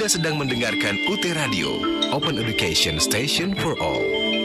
Anda sedang mendengarkan UT Radio, Open Education Station for All.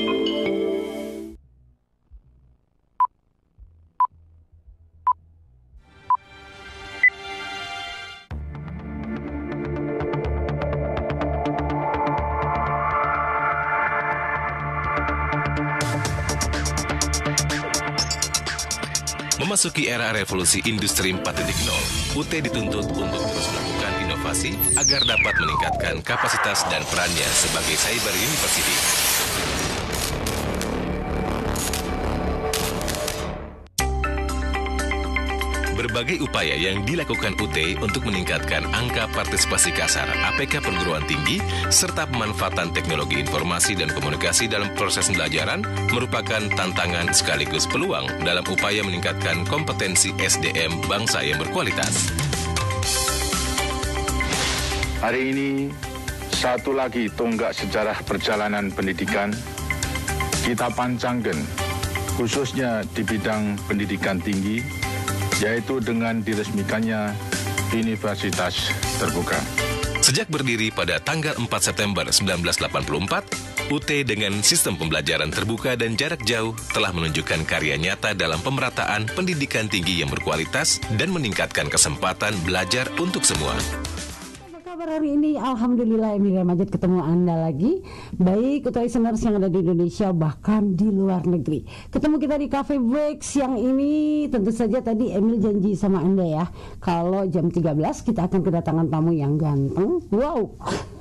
Memasuki era revolusi industri 4.0, UT dituntut untuk terus melakukan inovasi agar dapat meningkatkan kapasitas dan perannya sebagai cyber university. Berbagai upaya yang dilakukan UT untuk meningkatkan angka partisipasi kasar APK perguruan tinggi serta pemanfaatan teknologi informasi dan komunikasi dalam proses pembelajaran merupakan tantangan sekaligus peluang dalam upaya meningkatkan kompetensi SDM bangsa yang berkualitas. Hari ini, satu lagi tonggak sejarah perjalanan pendidikan kita pancangkan, khususnya di bidang pendidikan tinggi, yaitu dengan diresmikannya Universitas Terbuka. Sejak berdiri pada tanggal 4 September 1984, UT dengan sistem pembelajaran terbuka dan jarak jauh telah menunjukkan karya nyata dalam pemerataan pendidikan tinggi yang berkualitas dan meningkatkan kesempatan belajar untuk semua. Kabar hari ini, Alhamdulillah Emilia Majid ketemu Anda lagi. Baik untuk listeners yang ada di Indonesia bahkan di luar negeri. Ketemu kita di Cafe Break siang ini. Tentu saja tadi Emil janji sama Anda ya, kalau jam 13 kita akan kedatangan tamu yang ganteng. Wow.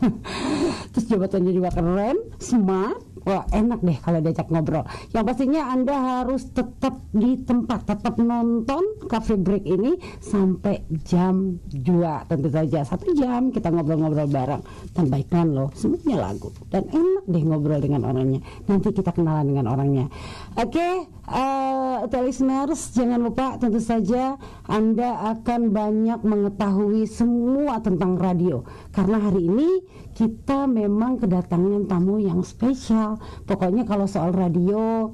Terus jabatannya juga keren, smart. Wah, enak deh kalau diajak ngobrol. Yang pastinya Anda harus tetap di tempat, tetap nonton Cafe Break ini sampai jam 2 tentu saja. 1 jam kita ngobrol-ngobrol bareng dan baikkan loh, semuanya lagu dan enak deh ngobrol dengan orangnya. Nanti kita kenalan dengan orangnya. Oke, listeners jangan lupa tentu saja Anda akan banyak mengetahui semua tentang radio karena hari ini kita memang kedatangan tamu yang spesial. Pokoknya kalau soal radio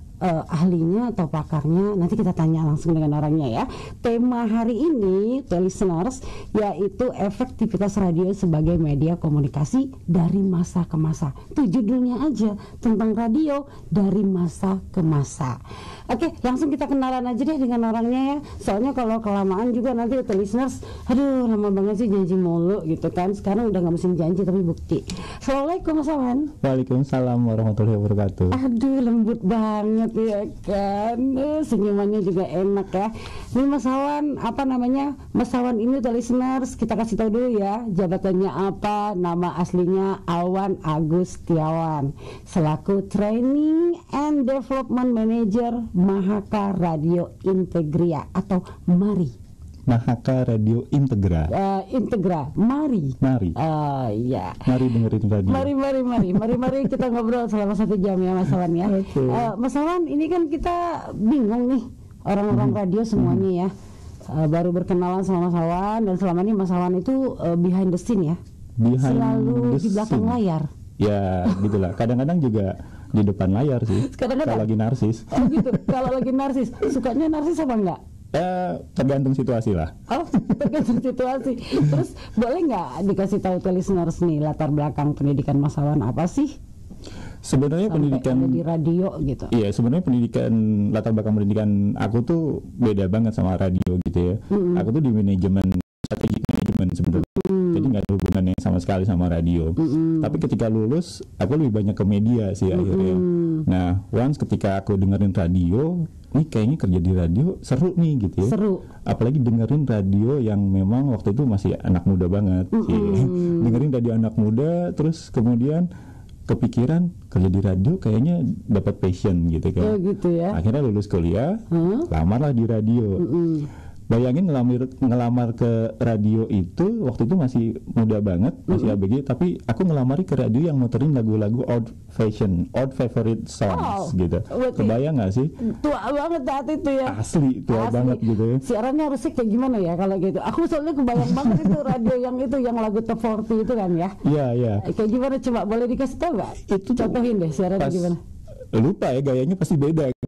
ahlinya atau pakarnya nanti kita tanya langsung dengan orangnya ya. Tema hari ini listeners yaitu efektivitas radio sebagai media komunikasi dari masa ke masa. Itu judulnya aja, tentang radio dari masa ke masa. Oke, langsung kita kenalan aja deh dengan orangnya ya. Soalnya kalau kelamaan juga nanti listeners, aduh lama banget sih janji mulu gitu kan. Sekarang udah gak musim janji tapi bukti. Assalamualaikum Mas Awan. Waalaikumsalam warahmatullahi wabarakatuh. Aduh lembut banget ya kan, senyumannya juga enak ya. Ini Mas Awan, apa namanya? Mas Awan ini listeners, kita kasih tahu dulu ya jabatannya apa. Nama aslinya Awan Agustiawan, selaku Training and Development Manager Mahaka Radio Integria atau MARI. Mahaka Radio Integra. Mari. Ya. Mari dengerin radio. Mari kita ngobrol selama 1 jam ya Mas Awan ya. Okay. Mas Awan, ini kan kita bingung nih orang-orang radio semuanya ya. Baru berkenalan sama Mas Awan dan selama ini Mas Awan itu behind the scene ya. Selalu di belakang layar. Ya, gitulah. Kadang-kadang juga di depan layar sih. Kalau lagi narsis. Oh gitu. Kalau lagi narsis, sukanya narsis apa enggak? Tergantung situasi lah. Oh, tergantung situasi. Terus boleh nggak dikasih tahu listeners nih latar belakang pendidikan Mas Awan apa sih? Sebenarnya pendidikan di radio gitu. Iya, sebenarnya latar belakang pendidikan aku tuh beda banget sama radio gitu ya. Aku tuh di strategic manajemen sebenarnya. Jadi nggak ada hubungannya sama sekali sama radio. Tapi ketika lulus, aku lebih banyak ke media sih akhirnya. Nah, once ketika aku dengerin radio, ini kayaknya kerja di radio seru nih gitu ya. Seru. Apalagi dengerin radio yang memang waktu itu masih anak muda banget. Dengerin radio anak muda, terus kemudian kepikiran kerja di radio kayaknya dapat passion gitu kan. Oh gitu ya. Akhirnya lulus kuliah, lamarlah di radio. Bayangin ngelamar ke radio itu waktu itu masih muda banget, masih ABG, tapi aku ngelamari ke radio yang muterin lagu-lagu old favorite songs gitu. Kebayang gak sih? Tua banget saat itu ya. Asli banget gitu ya. Siarannya harusnya kayak gimana ya kalau gitu? Aku soalnya kebayang banget itu radio yang lagu top 40 itu kan ya. Iya. Kayak gimana coba boleh dikasih tahu gak? Itu contohin deh siarannya gimana? Lupa ya, gayanya pasti beda.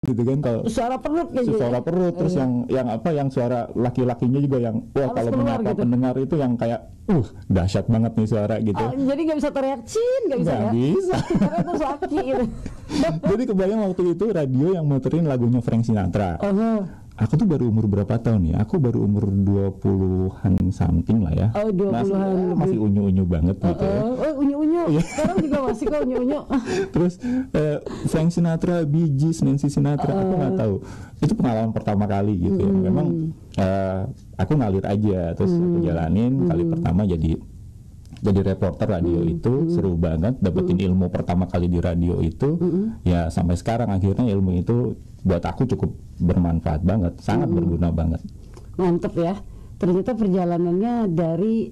gitu kan, kalau Suara perut kayak gitu. suara perut, terus yang suara laki-lakinya juga yang Harus kalau keluar menyapa gitu. pendengar itu yang kayak dahsyat banget nih suara gitu. Jadi nggak bisa teriak nggak bisa Nggak ya? bisa. Karena itu laki gitu. Jadi kebayang waktu itu radio yang muterin lagunya Frank Sinatra. Aku tuh baru umur berapa tahun ya? Aku baru umur 20-an something lah ya. Oh, 20-an Masih unyu-unyu banget gitu ya. Unyu-unyu. Sekarang juga masih kok unyu-unyu. Terus Frank Sinatra, Bee Gees, Nancy Sinatra, aku nggak tahu. Itu pengalaman pertama kali gitu ya. Memang aku ngalir aja, terus aku jalanin. Kali pertama jadi reporter radio itu seru banget, dapetin ilmu pertama kali di radio itu. Ya sampai sekarang akhirnya ilmu itu buat aku cukup bermanfaat banget, sangat berguna banget. Mantep ya. Ternyata perjalanannya dari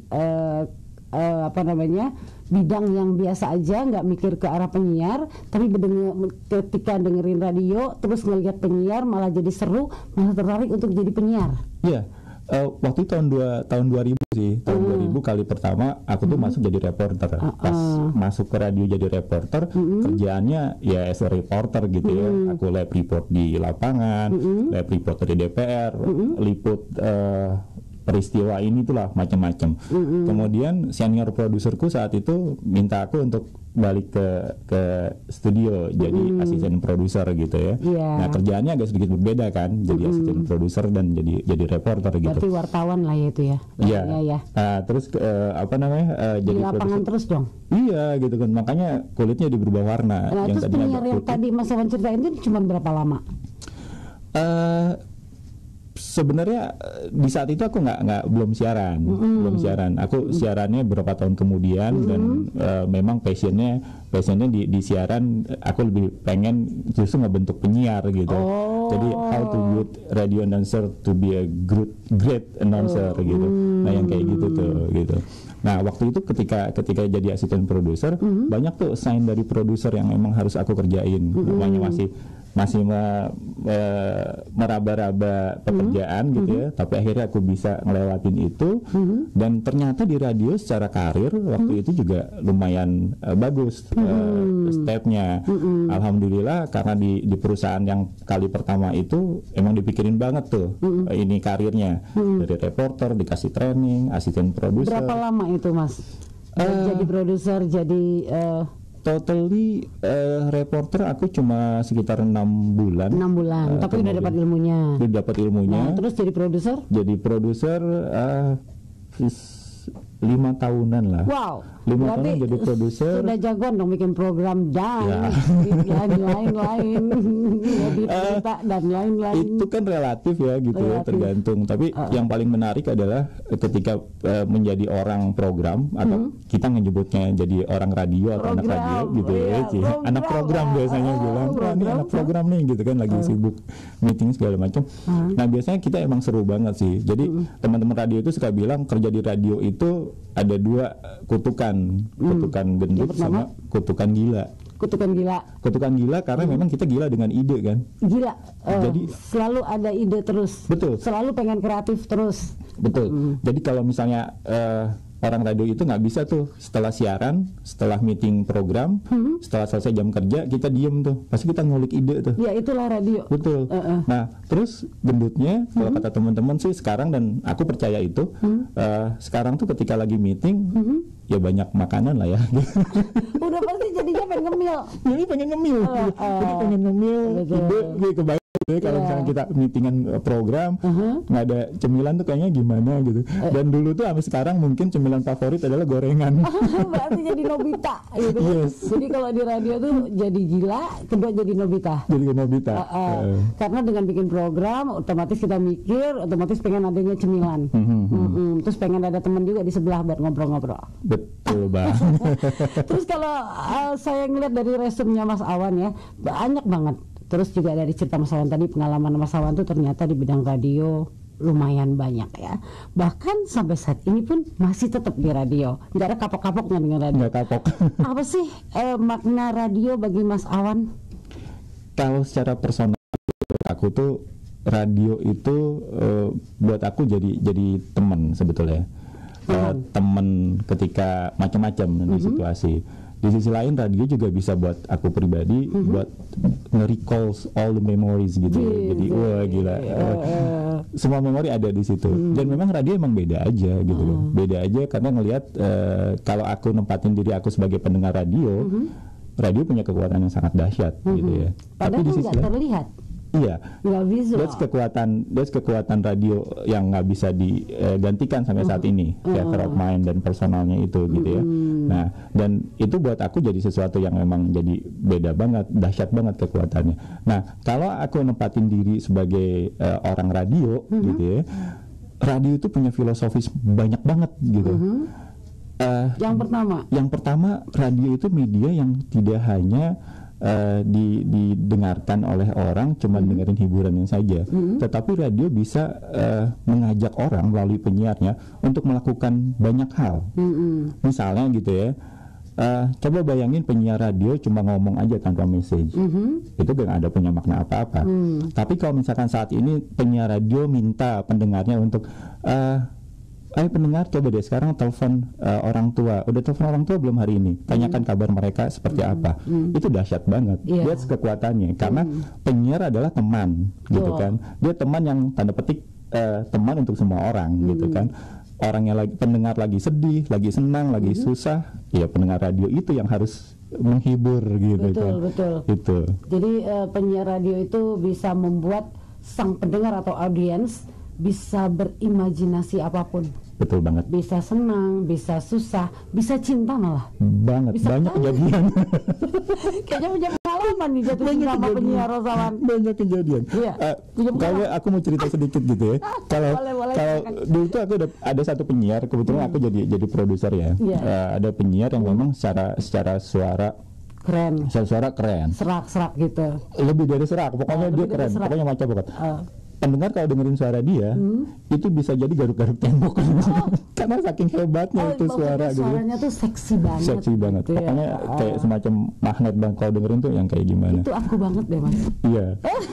bidang yang biasa aja, nggak mikir ke arah penyiar, tapi ketika dengerin radio terus ngelihat penyiar malah jadi seru, malah tertarik untuk jadi penyiar. Iya. Waktu itu tahun 2000 sih, tahun 2000 kali pertama aku tuh masuk jadi reporter. Pas masuk ke radio jadi reporter, kerjaannya ya as a reporter gitu ya. Aku lab report di lapangan, lab report di DPR, liput peristiwa ini itulah macam-macam. Kemudian senior produserku saat itu minta aku untuk balik ke studio jadi asisten produser gitu ya. Nah kerjaannya agak sedikit berbeda kan, jadi asisten produser dan jadi reporter gitu. Berarti wartawan lah ya itu ya. Iya. Terus di jadi lapangan produser. terus dong. Iya gitu kan, makanya kulitnya jadi berubah warna. Nah, terus penyiar yang tadi Mas Awan ceritain itu cuma berapa lama? Sebenarnya di saat itu aku belum siaran. Aku siarannya beberapa tahun kemudian dan memang passionnya di siaran. Aku lebih pengen justru ngebentuk penyiar gitu. Jadi how to build radio announcer to be a great announcer gitu. Nah yang kayak gitu tuh gitu. Nah waktu itu ketika jadi asisten produser, banyak tuh sign dari produser yang memang harus aku kerjain. Namanya masih meraba-raba pekerjaan gitu ya, tapi akhirnya aku bisa ngelewatin itu. Dan ternyata di radio secara karir waktu itu juga lumayan bagus stepnya. Alhamdulillah, karena di perusahaan yang kali pertama itu emang dipikirin banget tuh ini karirnya, dari reporter dikasih training, asisten produser. Berapa lama itu Mas? Jadi produser, jadi totally reporter aku cuma sekitar 6 bulan. 6 bulan, tapi udah dapat ilmunya. Udah dapat ilmunya. Nah, terus jadi produser? Jadi produser 5 tahunan lah. Wow. 5 tahun jadi produser. Sudah jagoan dong bikin program dan lain-lain, berita dan lain-lain. Itu kan relatif ya gitu ya, tergantung. Tapi yang paling menarik adalah ketika menjadi orang program atau kita menyebutnya jadi orang radio atau anak radio gitu ya. Anak program biasanya bilang, ini anak program nih gitu kan, lagi sibuk meeting segala macam. Nah biasanya kita emang seru banget sih. Jadi teman-teman radio itu suka bilang kerja di radio itu ada 2 kutukan gendut sama kutukan gila. Kutukan gila karena memang kita gila dengan ide kan. Gila. Jadi selalu ada ide terus. Betul. Selalu pengen kreatif terus. Betul. Jadi kalau misalnya orang radio itu nggak bisa tuh setelah siaran, setelah meeting program, setelah selesai jam kerja kita diem tuh, pasti kita ngulik ide tuh. Ya itulah radio. Betul. Nah terus gendutnya kalau kata teman-teman sih sekarang, dan aku percaya itu, sekarang tuh ketika lagi meeting ya banyak makanan lah ya. Udah pasti jadinya pengen ngemil. Jadi pengen ngemil. Ide kebayang. Kalau misalnya kita meetingan program nggak ada cemilan tuh kayaknya gimana gitu. Dan dulu tuh sampai sekarang mungkin cemilan favorit adalah gorengan. Berarti jadi Nobita gitu. Yes. Jadi kalau di radio tuh jadi gila, kedua jadi Nobita. Jadi Nobita. Karena dengan bikin program otomatis kita mikir, otomatis pengen adanya cemilan. Terus pengen ada teman juga di sebelah buat ngobrol-ngobrol. Betul bang. Terus kalau saya ngeliat dari resumenya Mas Awan ya, banyak banget. Terus juga dari cerita Mas Awan tadi, pengalaman Mas Awan tuh ternyata di bidang radio lumayan banyak ya. Bahkan sampai saat ini pun masih tetap di radio. Nggak ada kapok-kapoknya dengan radio. Nggak kapok. Apa sih makna radio bagi Mas Awan? Kalau secara personal aku tuh radio itu buat aku jadi teman sebetulnya. Teman ketika macam-macam di situasi. Di sisi lain radio juga bisa buat aku pribadi buat nge-recall all the memories gitu. Jadi wah gila. Semua memori ada di situ. Dan memang radio emang beda aja gitu loh. Beda aja karena ngelihat kalau aku nempatin diri aku sebagai pendengar radio, radio punya kekuatan yang sangat dahsyat gitu ya. Padahal tapi di sisi nggak terlihat. Iya, nggak visual. That's kekuatan radio yang nggak bisa digantikan sampai saat ini, theater of mind dan personalnya itu gitu ya. Nah, dan itu buat aku jadi sesuatu yang memang jadi beda banget, dahsyat banget kekuatannya. Nah, kalau aku nempatin diri sebagai orang radio gitu ya, radio itu punya filosofis banyak banget gitu. Yang pertama, radio itu media yang tidak hanya didengarkan oleh orang cuma dengerin hiburannya saja, tetapi radio bisa mengajak orang melalui penyiarnya untuk melakukan banyak hal. Misalnya gitu ya, coba bayangin penyiar radio cuma ngomong aja tanpa message, itu gak ada punya makna apa-apa. Tapi kalau misalkan saat ini penyiar radio minta pendengarnya untuk ayo pendengar coba deh sekarang telepon orang tua. Udah telepon orang tua belum hari ini? Tanyakan kabar mereka seperti apa. Itu dahsyat banget. Lihat kekuatannya. Karena penyiar adalah teman, gitu kan. Dia teman yang tanda petik teman untuk semua orang, gitu kan. Orangnya pendengar lagi sedih, lagi senang, lagi susah, ya pendengar radio itu yang harus menghibur gitu kan. Betul. Gitu. Jadi penyiar radio itu bisa membuat sang pendengar atau audiens bisa berimajinasi apapun. Betul banget. Bisa senang, bisa susah, bisa cinta malah. Banget, bisa banyak kejadian. Kayaknya punya pengalaman nih jatuh cinta sama penyiar Rosawan. Banyak kejadian. Iya. Kalau aku mau cerita sedikit gitu ya. Kalau dulu tuh aku ada satu penyiar, kebetulan aku jadi produser ya. Ada penyiar yang memang secara suara keren. Suara keren. Serak gitu. Lebih dari serak, pokoknya dia keren. Pokoknya macam banget. Pendengar kalau dengerin suara dia itu bisa jadi garuk-garuk tembok karena saking hebatnya itu suara gitu. Suaranya tuh seksi banget. Gitu pokoknya kayak semacam magnet banget kalau dengerin tuh yang kayak gimana. Itu aku banget deh Mas. Iya.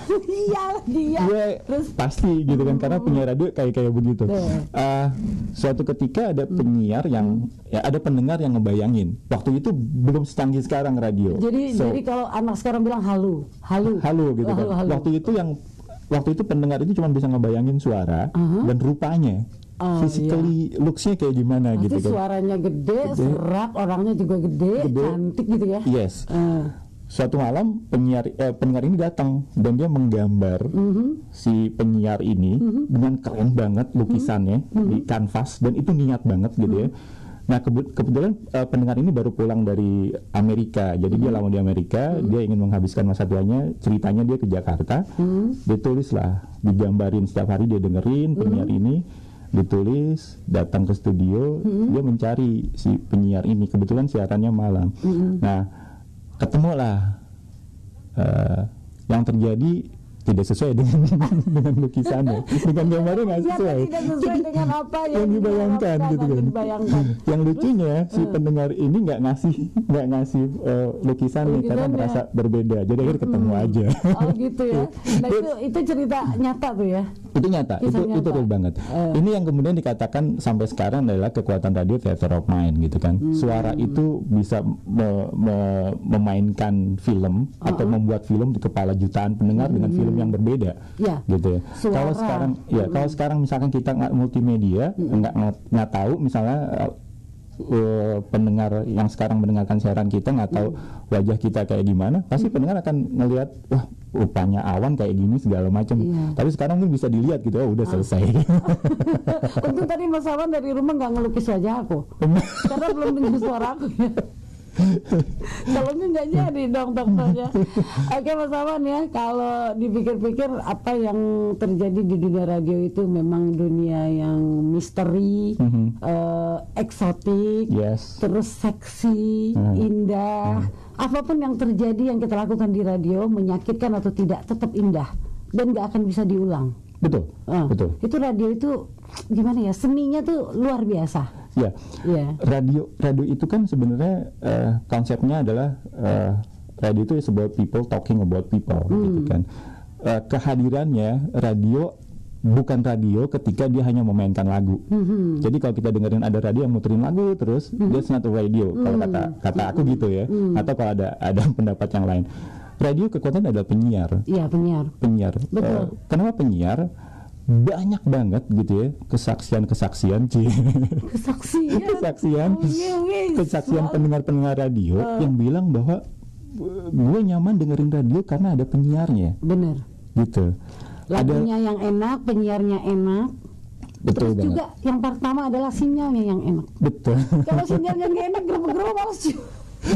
Iya. Terus pasti gitu kan karena penyiar radio kayak begitu. Suatu ketika ada penyiar yang ada pendengar yang ngebayangin. Waktu itu belum secanggih sekarang radio. Jadi kalau anak sekarang bilang halu gitu kan. Waktu itu pendengar itu cuma bisa ngebayangin suara dan rupanya, physically looks-nya kayak gimana gitu kan. Suaranya gede, serak, orangnya juga gede, cantik gitu ya. Yes. Suatu malam pendengar ini datang dan dia menggambar si penyiar ini dengan keren banget lukisannya di kanvas dan itu niat banget gitu ya. Nah kebetulan pendengar ini baru pulang dari Amerika, jadi dia lama di Amerika, dia ingin menghabiskan masa tuanya, ceritanya dia ke Jakarta, ditulislah, digambarin setiap hari dia dengerin penyiar ini, ditulis, datang ke studio, dia mencari si penyiar ini, kebetulan siarannya malam. Nah ketemulah, yang terjadi tidak sesuai dengan lukisannya, dengan gambarnya nggak sesuai. Tidak sesuai dengan apa yang dibayangkan gitu kan. Yang lucunya si pendengar ini nggak ngasih lukisannya karena merasa berbeda. Jadi akhirnya ketemu aja. Oh gitu ya. Nah itu cerita nyata tuh ya. Itu nyata. Itu real banget. Ini yang kemudian dikatakan sampai sekarang adalah kekuatan radio theater of mind gitu kan. Suara itu bisa memainkan film atau membuat film di kepala jutaan pendengar dengan film yang berbeda, gitu ya. Kalau sekarang misalkan kita nggak multimedia, nggak tahu misalnya pendengar yang sekarang mendengarkan siaran kita nggak tahu wajah kita kayak gimana, pasti pendengar akan ngelihat wah rupanya awan kayak gini segala macam. Tapi sekarang kan bisa dilihat gitu, udah selesai. Untung tadi Mas Awan dari rumah nggak ngelukis wajah aku, karena belum dengar suara aku. Kalau nggak jadi dong dokternya. Oke Mas Awan ya, kalau dipikir-pikir apa yang terjadi di dunia radio itu memang dunia yang misteri, eksotik, terus seksi, indah. Apapun yang terjadi yang kita lakukan di radio, menyakitkan atau tidak, tetap indah dan nggak akan bisa diulang. Betul. Itu radio itu gimana ya, seninya tuh luar biasa. Ya, radio itu kan sebenarnya konsepnya adalah radio itu is about people talking about people, gitu kan. Kehadirannya radio bukan radio ketika dia hanya memainkan lagu. Jadi kalau kita dengerin ada radio yang muterin lagu terus, that's not a radio kalau kata aku gitu ya. Atau kalau ada pendapat yang lain. Radio kekuatan adalah penyiar. Iya, penyiar. Betul. Kenapa penyiar? Banyak banget gitu ya kesaksian pendengar-pendengar radio yang bilang bahwa gue nyaman dengerin radio karena ada penyiarnya. Bener. Gitu. Lagunya yang enak, penyiarnya enak. Betul. Terus juga yang pertama adalah sinyalnya yang enak. Betul. Kalau sinyalnya nggak enak, gerobak males juga.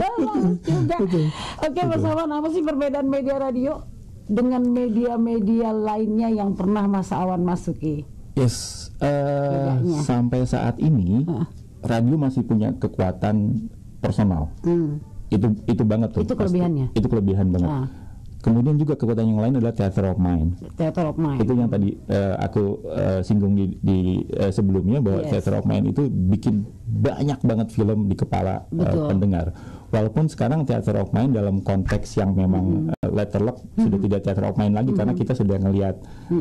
Oke, Mas Awan, apa sih perbedaan media radio dengan media-media lainnya yang pernah Mas Awan masuki? Yes, sampai saat ini radio masih punya kekuatan personal. Itu banget tuh. Itu kelebihannya. Itu kelebihan banget. Kemudian juga kekuatan yang lain adalah theater of mind. Itu yang tadi aku singgung di sebelumnya bahwa theater of mind itu bikin banyak banget film di kepala pendengar. Walaupun sekarang theater of mind dalam konteks yang memang letterlock sudah tidak theater of mind lagi karena kita sudah ngelihat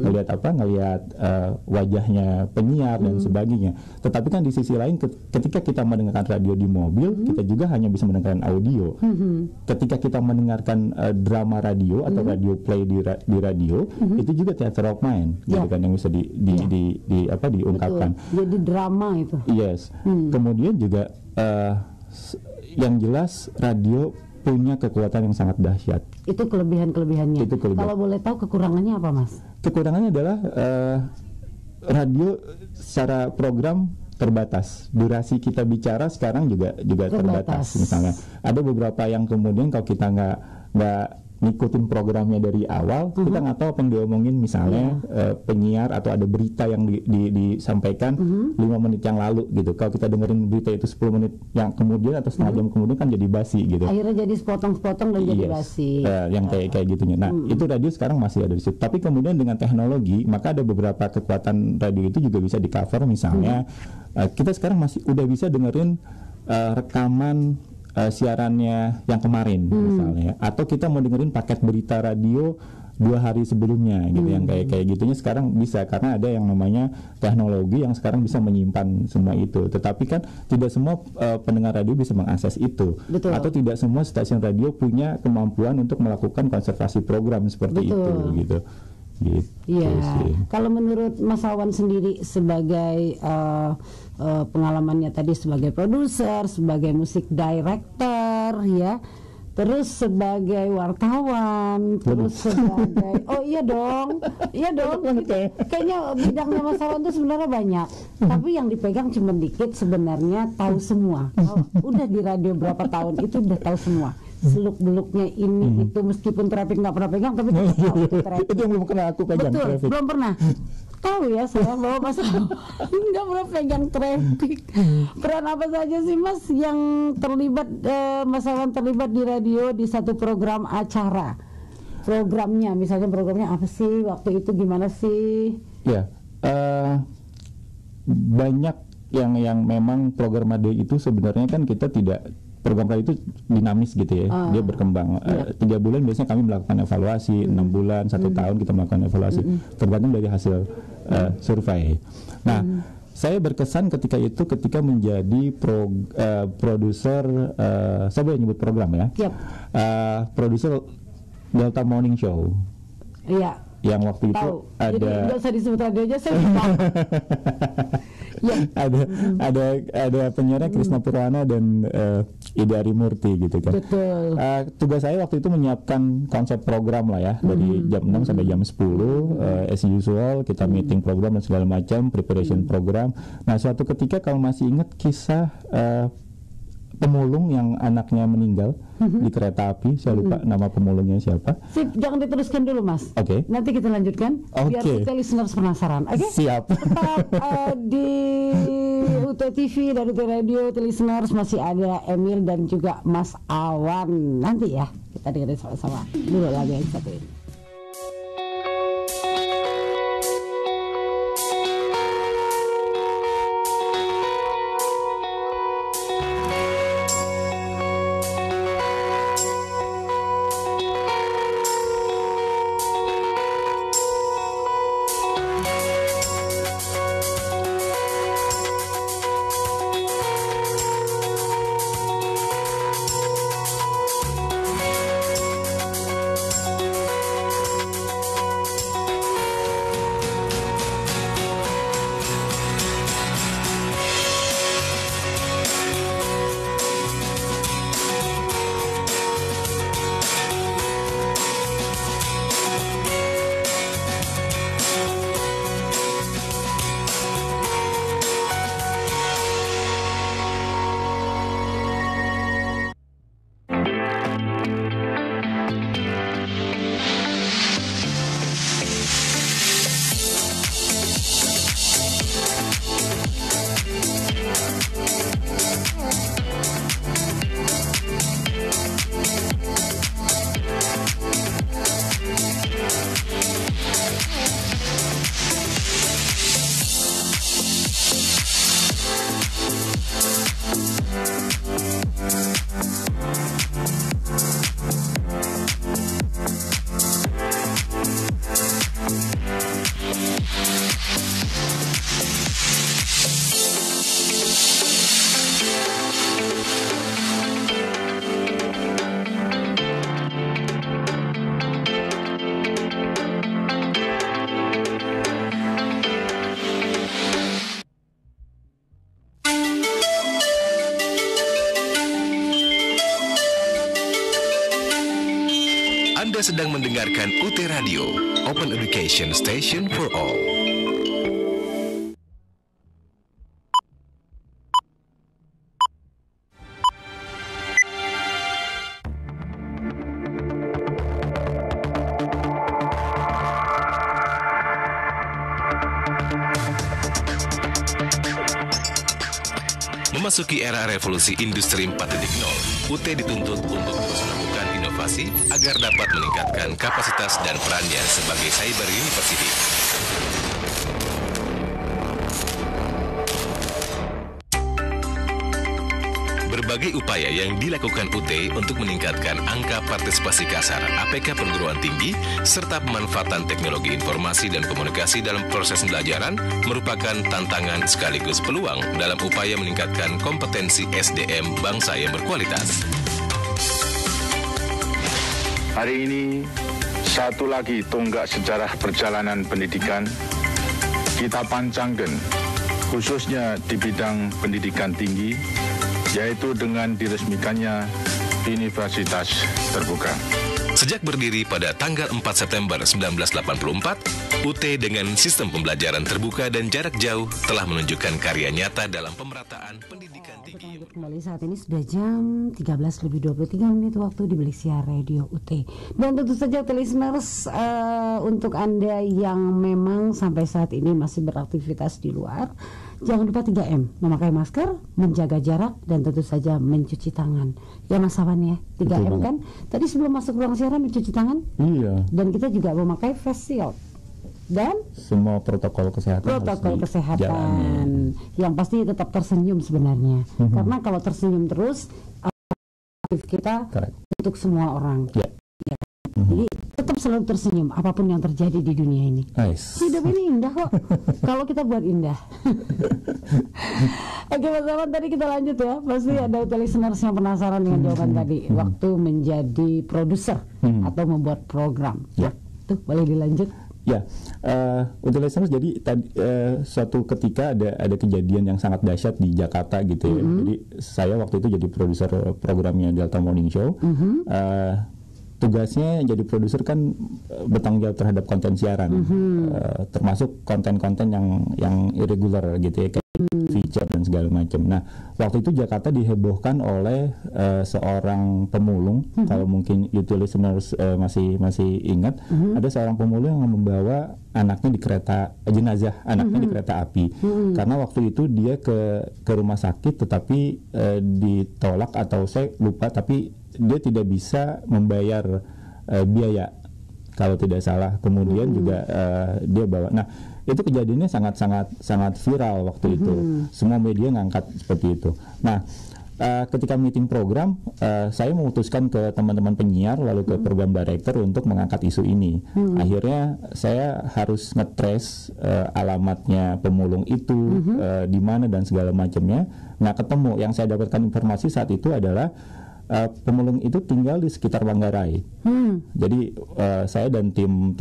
wajahnya penyiar dan sebagainya. Tetapi kan di sisi lain ketika kita mendengarkan radio di mobil, kita juga hanya bisa mendengarkan audio. Ketika kita mendengarkan drama radio atau radio play di radio, itu juga theater of mind, gitu kan, yang bisa diungkapkan. Betul. Jadi drama itu. Yes. Kemudian juga yang jelas radio punya kekuatan yang sangat dahsyat. Itu kelebihannya. Kalau boleh tahu kekurangannya apa, Mas? Kekurangannya adalah radio secara program terbatas. Durasi kita bicara sekarang juga terbatas. Misalnya ada beberapa yang kemudian kalau kita nggak ngikutin programnya dari awal, kita nggak tahu apa yang diomongin, misalnya penyiar atau ada berita yang disampaikan 5 menit yang lalu gitu. Kalau kita dengerin berita itu 10 menit yang kemudian atau setengah jam kemudian kan jadi basi gitu. Akhirnya jadi sepotong-sepotong dan jadi basi. Yang kayak gitunya. Nah, itu radio sekarang masih ada di situ. Tapi kemudian dengan teknologi, maka ada beberapa kekuatan radio itu juga bisa di-cover. Misalnya kita sekarang udah bisa dengerin rekaman siarannya yang kemarin misalnya, atau kita mau dengerin paket berita radio 2 hari sebelumnya gitu, yang kayak gitunya sekarang bisa karena ada yang namanya teknologi yang sekarang bisa menyimpan semua itu. Tetapi kan tidak semua pendengar radio bisa mengakses itu. Betul. Atau tidak semua stasiun radio punya kemampuan untuk melakukan konservasi program seperti itu gitu. Iya. Kalau menurut Mas Awan sendiri sebagai pengalamannya tadi sebagai produser, sebagai musik director, ya, terus sebagai wartawan, terus sebagai kayaknya bidangnya Mas Awan itu sebenarnya banyak, tapi yang dipegang cuma dikit. Sebenarnya tahu semua. Udah di radio berapa tahun itu udah tahu semua. Seluk-beluknya ini itu, meskipun traffic nggak pernah pegang, tapi tahu itu yang belum pernah aku pegang. Betul, traffic. Belum pernah. Tahu ya saya bahwa Mas nggak pernah pegang traffic. Peran apa saja sih Mas yang terlibat, Mas Awan terlibat di radio di satu program acara? Programnya, misalnya programnya apa sih? Waktu itu gimana sih? Ya, banyak yang memang program radio itu sebenarnya kan kita tidak, program radio itu dinamis gitu ya, dia berkembang. 3 bulan biasanya kami melakukan evaluasi, 6 bulan, 1 tahun kita melakukan evaluasi, tergantung dari hasil survei. Nah, saya berkesan ketika menjadi produser, saya boleh nyebut program ya, produser Delta Morning Show. Iya. Yang waktu itu ada. Jadi nggak usah disebut radio aja, saya lupa. ada penyiarnya Krisna Purwana dan Ida Arimurti gitu kan. Betul. Tugas saya waktu itu menyiapkan konsep program lah ya, dari jam 6 sampai jam 10 as usual kita meeting program dan segala macam, preparation program. Nah, suatu ketika kalau masih ingat kisah pemulung yang anaknya meninggal di kereta api, saya lupa nama pemulungnya siapa. Sip, jangan diteruskan dulu Mas. Oke. Nanti kita lanjutkan biar kita listeners penasaran. Oke? Siap. Tetap di UT TV dan UT Radio, listeners masih ada Emil dan juga Mas Awan. Nanti ya kita dengerin sama-sama dulu lagu yang satu ini. Anda sedang mendengarkan UT Radio, Open Education Station for All. Memasuki era revolusi industri 4.0, UT dituntut untuk terus melakukan inovasi agar dapat meningkatkan kapasitas dan perannya sebagai cyber university. Berbagai upaya yang dilakukan UT untuk meningkatkan angka partisipasi kasar APK perguruan tinggi serta pemanfaatan teknologi informasi dan komunikasi dalam proses pembelajaran merupakan tantangan sekaligus peluang dalam upaya meningkatkan kompetensi SDM bangsa yang berkualitas. Hari ini, satu lagi tonggak sejarah perjalanan pendidikan kita pancangkan, khususnya di bidang pendidikan tinggi, yaitu dengan diresmikannya Universitas Terbuka. Sejak berdiri pada tanggal 4 September 1984, UT dengan sistem pembelajaran terbuka dan jarak jauh telah menunjukkan karya nyata dalam pemerataan pendidikan tinggi. Kembali saat ini sudah jam 13:23 waktu di Belisia Radio UT. Dan tentu saja listeners, untuk Anda yang memang sampai saat ini masih beraktivitas di luar, jangan lupa 3M, memakai masker, menjaga jarak, dan tentu saja mencuci tangan. Ya Mas Awan ya, 3M kan. Tadi sebelum masuk ruang siaran mencuci tangan. Iya. Dan kita juga memakai face shield. Dan semua protokol kesehatan yang pasti tetap tersenyum sebenarnya. Karena kalau tersenyum terus, aktif kita untuk semua orang. Ya. Jadi tetap selalu tersenyum apapun yang terjadi di dunia ini. Hidup ini indah kok kalau kita buat indah. Oke Mas Awan, tadi kita lanjut ya. Pasti ada listeners yang penasaran dengan jawaban tadi. Waktu menjadi produser atau membuat program. Ya, tuh boleh dilanjut. Ya, untuk listeners, jadi suatu ketika ada kejadian yang sangat dahsyat di Jakarta gitu ya. Jadi saya waktu itu jadi produser programnya Delta Morning Show. Tugasnya jadi produser kan bertanggung jawab terhadap konten siaran, termasuk konten-konten yang irregular gitu ya, kayak feature dan segala macam. Nah, waktu itu Jakarta dihebohkan oleh seorang pemulung. Kalau mungkin YouTube listeners masih ingat, ada seorang pemulung yang membawa anaknya di kereta jenazah anaknya di kereta api. Karena waktu itu dia ke rumah sakit, tetapi ditolak atau saya lupa, tapi dia tidak bisa membayar biaya kalau tidak salah. Kemudian juga dia bawa. Nah, itu kejadiannya sangat viral waktu itu. Semua media ngangkat seperti itu. Nah, ketika meeting program, saya memutuskan ke teman-teman penyiar lalu ke program director untuk mengangkat isu ini. Akhirnya saya harus ngetrace alamatnya pemulung itu, di mana dan segala macamnya. Nggak ketemu. Yang saya dapatkan informasi saat itu adalah pemulung itu tinggal di sekitar Manggarai. Jadi saya dan tim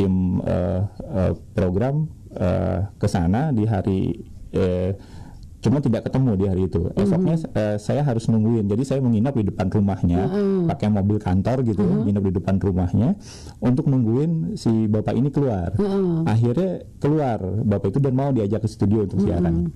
program ke sana di hari cuma tidak ketemu di hari itu. Esoknya saya harus nungguin. Jadi saya menginap di depan rumahnya, pakai mobil kantor gitu, menginap di depan rumahnya untuk nungguin si bapak ini keluar. Akhirnya keluar bapak itu dan mau diajak ke studio untuk siaran.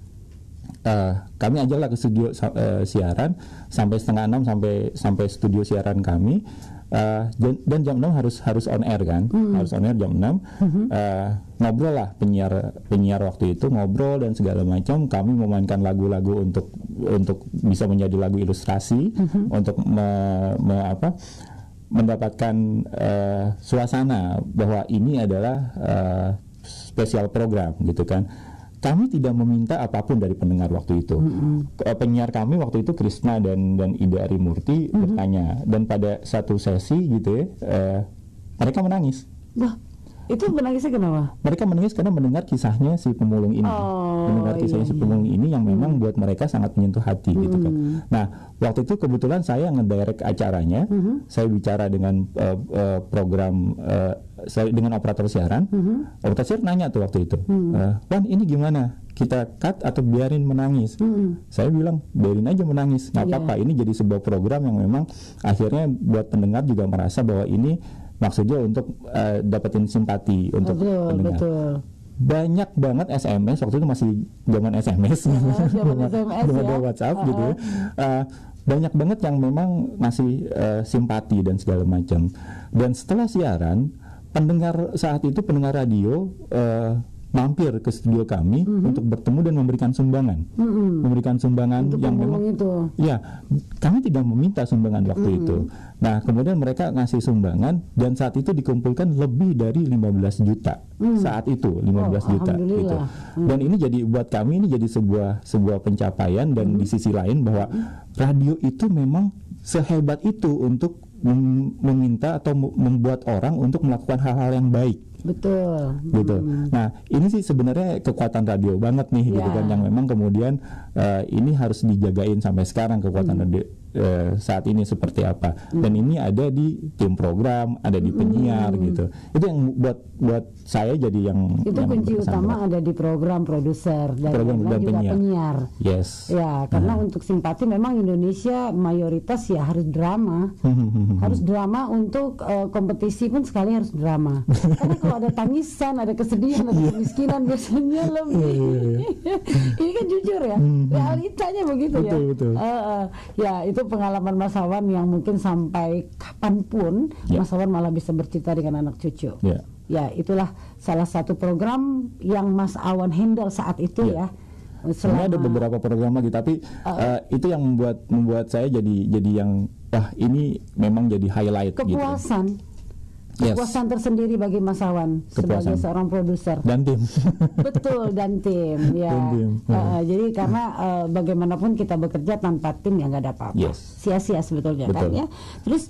Kami ajaklah ke studio siaran sampai 5:30 sampai studio siaran kami, dan jam 6 harus on air kan, harus on air jam 6. Ngobrol lah penyiar waktu itu, ngobrol dan segala macam. Kami memainkan lagu-lagu untuk bisa menjadi lagu ilustrasi, untuk mendapatkan suasana bahwa ini adalah spesial program gitu kan. Kami tidak meminta apapun dari pendengar waktu itu. Penyiar kami waktu itu Krisna dan Ida Arimurti bertanya, dan pada satu sesi gitu ya, mereka menangis. Wah, itu menangisnya kenapa? Mereka menangis karena mendengar kisahnya si pemulung ini, si pemulung ini yang memang buat mereka sangat menyentuh hati gitu kan. Nah, waktu itu kebetulan saya ngedirect acaranya, saya bicara dengan program. Saya dengan operator siaran, operator siaran nanya tuh waktu itu, Wan ini gimana? Kita cut atau biarin menangis? Saya bilang biarin aja menangis, nggak apa-apa. Ini jadi sebuah program yang memang akhirnya buat pendengar juga merasa bahwa ini maksudnya untuk dapetin simpati untuk pendengar. Betul. Banyak banget SMS, waktu itu masih zaman SMS, zaman WhatsApp gitu ya. Banyak banget yang memang ngasih simpati dan segala macam. Dan setelah siaran, pendengar saat itu, pendengar radio mampir ke studio kami untuk bertemu dan memberikan sumbangan, memberikan sumbangan untuk yang memang itu. Ya, kami tidak meminta sumbangan waktu itu. Nah, kemudian mereka ngasih sumbangan dan saat itu dikumpulkan lebih dari 15 juta. Saat itu 15 juta gitu. Dan ini jadi buat kami ini jadi sebuah pencapaian dan di sisi lain bahwa radio itu memang sehebat itu untuk meminta atau membuat orang untuk melakukan hal-hal yang baik. Betul. Gitu. Nah, ini sih sebenarnya kekuatan radio banget nih, gitu kan, yang memang kemudian ini harus dijagain sampai sekarang kekuatan radio saat ini seperti apa. Dan ini ada di tim program, ada di penyiar gitu. Itu yang buat saya jadi yang kunci utama ada di program produser dan juga penyiar. Yes. Ya, karena untuk simpati memang Indonesia mayoritas ya harus drama. Harus drama untuk kompetisi pun sekali harus drama. Karena kalau ada tangisan, ada kesedihan, ada kemiskinan biasanya lebih. Ini kan jujur ya, realitanya begitu. Betul. Ya itu pengalaman Mas Awan yang mungkin sampai kapanpun Mas Awan malah bisa bercerita dengan anak cucu. Ya itulah salah satu program yang Mas Awan handle saat itu ya. Sebenarnya ada beberapa program lagi, tapi itu yang membuat saya jadi yang ini memang jadi highlight. Kepuasan. Gitu. Kepuasan tersendiri bagi Mas Awan sebagai seorang produser dan tim. Betul, dan tim ya. Jadi karena bagaimanapun kita bekerja tanpa tim ya nggak ada apa-apa. Sia-sia sebetulnya. Kan ya. Terus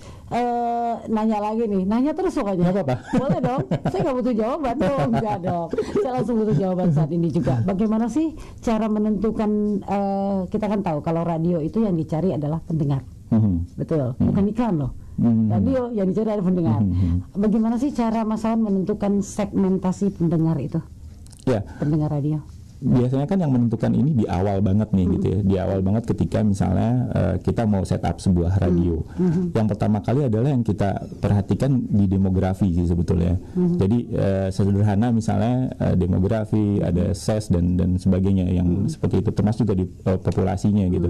nanya lagi nih, nanya terus pokoknya. Boleh dong. Saya nggak butuh jawaban dong, enggak dong. Saya langsung butuh jawaban saat ini juga. Bagaimana sih cara menentukan? Kita kan tahu kalau radio itu yang dicari adalah pendengar. Betul, bukan iklan loh. Radio yang dicari ada pendengar. Bagaimana sih cara Mas Awan menentukan segmentasi pendengar itu? Ya, pendengar radio. Biasanya kan yang menentukan ini di awal banget nih gitu ya. Di awal banget ketika misalnya kita mau setup sebuah radio. Yang pertama kali adalah yang kita perhatikan di demografi sih sebetulnya. Jadi sederhana misalnya demografi, ada ses dan sebagainya yang seperti itu, termasuk juga di populasinya gitu.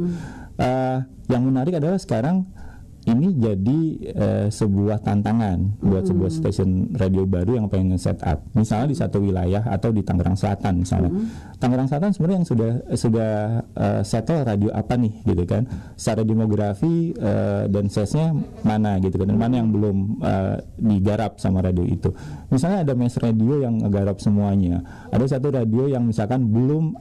Yang menarik adalah sekarang ini jadi sebuah tantangan buat sebuah stasiun radio baru yang pengen set-up. Misalnya di satu wilayah atau di Tangerang Selatan misalnya. Tangerang Selatan sebenarnya yang sudah settle radio apa nih gitu kan. Secara demografi dan size-nya mana gitu kan. Dan mana yang belum digarap sama radio itu. Misalnya ada mass radio yang ngegarap semuanya. Ada satu radio yang misalkan belum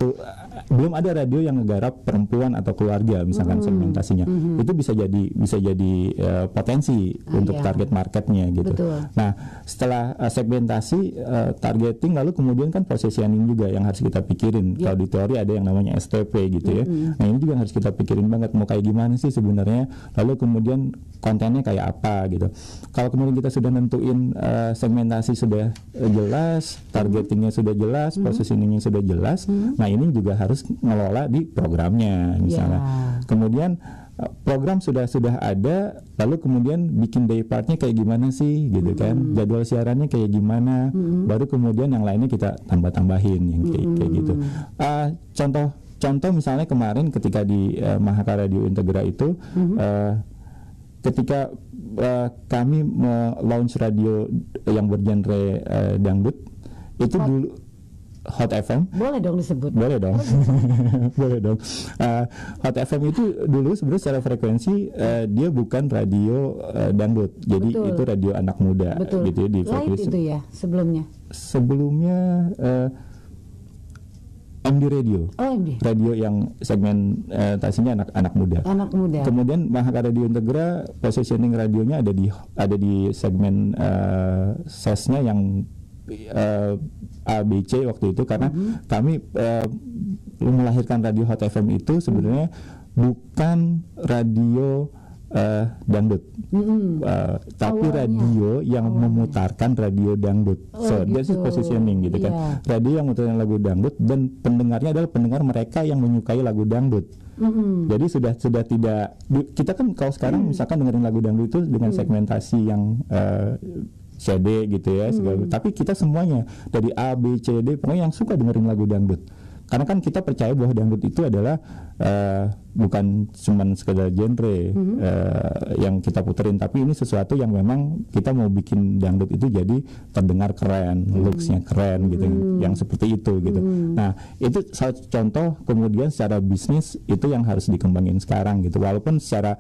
ada radio yang ngegarap perempuan atau keluarga misalkan segmentasinya. Itu bisa jadi potensi untuk target marketnya gitu. Nah, setelah segmentasi, targeting, lalu kemudian kan positioning juga yang harus kita pikirin. Kalau di teori ada yang namanya STP gitu ya. Nah, ini juga harus kita pikirin banget mau kayak gimana sih sebenarnya. Lalu kemudian kontennya kayak apa gitu. Kalau kemudian kita sudah nentuin segmentasi sudah jelas, targetingnya sudah jelas, positioningnya sudah jelas. Nah, ini juga harus ngelola di programnya misalnya. Kemudian program sudah ada, lalu kemudian bikin day partnya kayak gimana sih gitu kan, jadwal siarannya kayak gimana, baru kemudian yang lainnya kita tambah-tambahin yang kayak gitu. Contoh misalnya kemarin ketika di Mahaka Radio Integra itu, ketika kami launch radio yang bergenre dangdut itu dulu Hot FM. Boleh dong disebut. Boleh dong. Boleh dong. Hot FM itu dulu sebenarnya secara frekuensi dia bukan radio dangdut. Jadi itu radio anak muda. Gitu ya, di frekuensi. Itu ya sebelumnya. Sebelumnya MD Radio. MD. Radio yang segmentasinya anak muda. Anak muda. Kemudian Mahaka Radio Integra positioning radionya ada di segmen sesnya yang ABC waktu itu, karena kami melahirkan radio Hot FM itu sebenarnya bukan radio dangdut. Tapi radio yang memutarkan radio dangdut. So that's positioning gitu kan. Radio yang memutarkan lagu dangdut dan pendengarnya adalah pendengar mereka yang menyukai lagu dangdut. Jadi sudah tidak, kita kan kalau sekarang misalkan dengerin lagu dangdut itu dengan segmentasi yang CD gitu ya, tapi kita semuanya dari A, B, C, D pokoknya yang suka dengerin lagu dangdut. Karena kan kita percaya bahwa dangdut itu adalah bukan cuman sekedar genre yang kita puterin, tapi ini sesuatu yang memang kita mau bikin dangdut itu jadi terdengar keren, looks-nya keren gitu, yang seperti itu gitu. Nah, itu salah contoh. Kemudian secara bisnis itu yang harus dikembangin sekarang gitu. Walaupun secara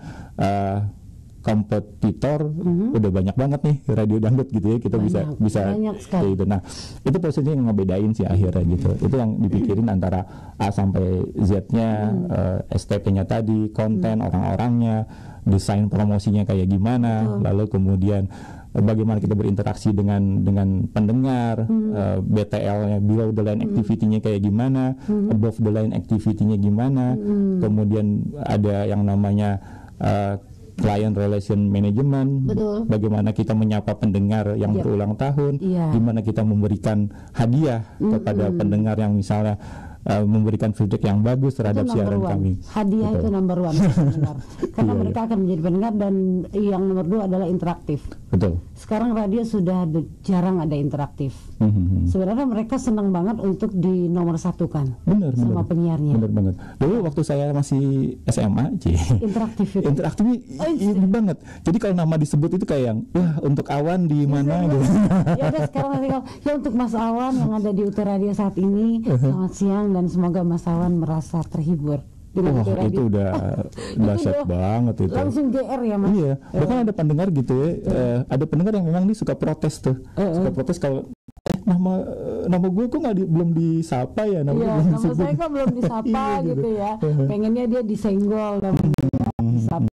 kompetitor udah banyak banget nih radio dangdut gitu ya, kita bisa gitu. Nah, itu posisinya yang ngebedain sih akhirnya gitu. Itu yang dipikirin antara A sampai Z-nya, STP-nya tadi, konten orang-orangnya, desain promosinya kayak gimana, lalu kemudian bagaimana kita berinteraksi dengan pendengar, BTL-nya, below the line activity-nya kayak gimana, above the line activity-nya gimana, kemudian ada yang namanya client relation management, bagaimana kita menyapa pendengar yang berulang tahun, gimana kita memberikan hadiah kepada pendengar yang misalnya memberikan feedback yang bagus terhadap siaran kami. Hadiah itu number one karena mereka akan menjadi pendengar, dan yang nomor 2 adalah interaktif. Betul. Sekarang radio sudah jarang ada interaktif. Sebenarnya mereka senang banget untuk di nomor satukan sama penyiarnya. Bener banget. Dulu waktu saya masih SMA, interaktifnya ini banget. Jadi kalau nama disebut itu kayak yang untuk Awan di mana gitu. Ya udah sekarang nanti ya untuk Mas Awan yang ada di UT Radio saat ini, selamat siang dan semoga Mas Awan merasa terhibur. Itu udah dahsyat banget itu. Langsung GR ya Mas. Iya, bahkan ada pendengar gitu ya, ada pendengar yang memang dia suka protes tuh. Suka protes kalau nama gue kok belum disapa ya, nama saya kok belum disapa gitu ya. Pengennya dia disenggol dan disapa.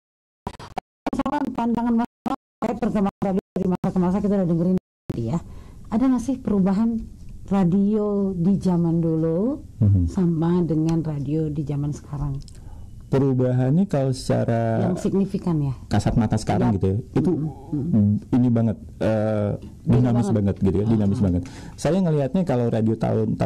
Sama pandangan Mas pertama radio dari masa ke masa kita udah dengerin dia. Ada nggak sih perubahan radio di zaman dulu sama dengan radio di zaman sekarang? Perubahannya kalau secara yang signifikan ya, kasat mata sekarang gitu ya, itu ini banget, dinamis banget gitu ya, dinamis banget. Saya ngelihatnya kalau radio tahun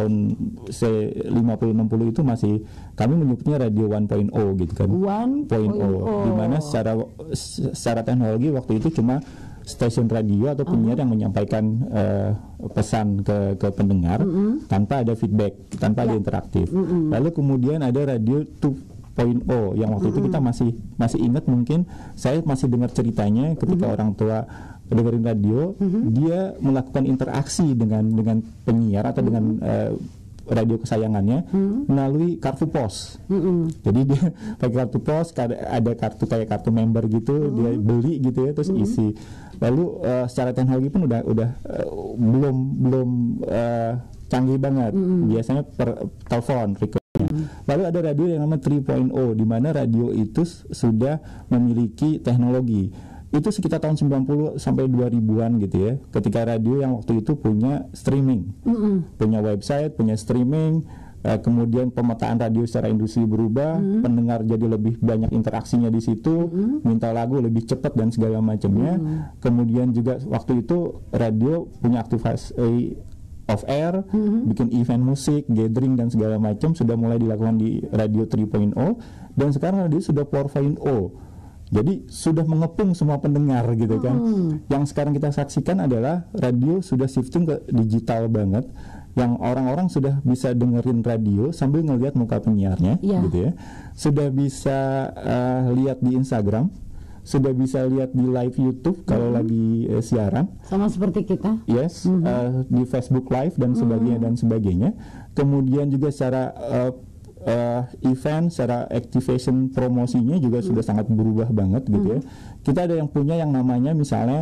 50-60 itu masih kami menyebutnya radio 1.0 gitu kan, 1.0, dimana secara teknologi waktu itu cuma stasiun radio atau penyiar yang menyampaikan pesan ke pendengar tanpa ada feedback, tanpa ada interaktif. Lalu kemudian ada radio 2.0 yang waktu itu kita masih ingat, mungkin saya masih dengar ceritanya ketika orang tua dengerin radio, dia melakukan interaksi dengan penyiar atau dengan radio kesayangannya melalui kartu pos. Jadi dia pakai kartu pos, ada kartu kayak kartu member gitu, dia beli gitu ya, terus isi. Lalu secara teknologi pun udah belum canggih banget. Biasanya per telepon recordnya. Lalu ada radio yang namanya 3.0, di mana radio itu sudah memiliki teknologi. Itu sekitar tahun 90 sampai 2000-an gitu ya, ketika radio yang waktu itu punya streaming, punya website, punya streaming, kemudian pemetaan radio secara industri berubah, pendengar jadi lebih banyak interaksinya di situ, minta lagu lebih cepat dan segala macamnya. Kemudian juga waktu itu radio punya aktivasi off air, bikin event musik, gathering dan segala macam sudah mulai dilakukan di radio 3.0, dan sekarang radio sudah 4.0. Jadi sudah mengepung semua pendengar gitu kan. Yang sekarang kita saksikan adalah radio sudah shifting ke digital banget, yang orang-orang sudah bisa dengerin radio sambil ngelihat muka penyiarnya gitu ya. Sudah bisa lihat di Instagram, sudah bisa lihat di live YouTube kalau lagi siaran. Sama seperti kita. Yes, di Facebook Live dan sebagainya. Kemudian juga secara event, secara activation promosinya juga sudah sangat berubah banget gitu ya. Kita ada yang punya yang namanya misalnya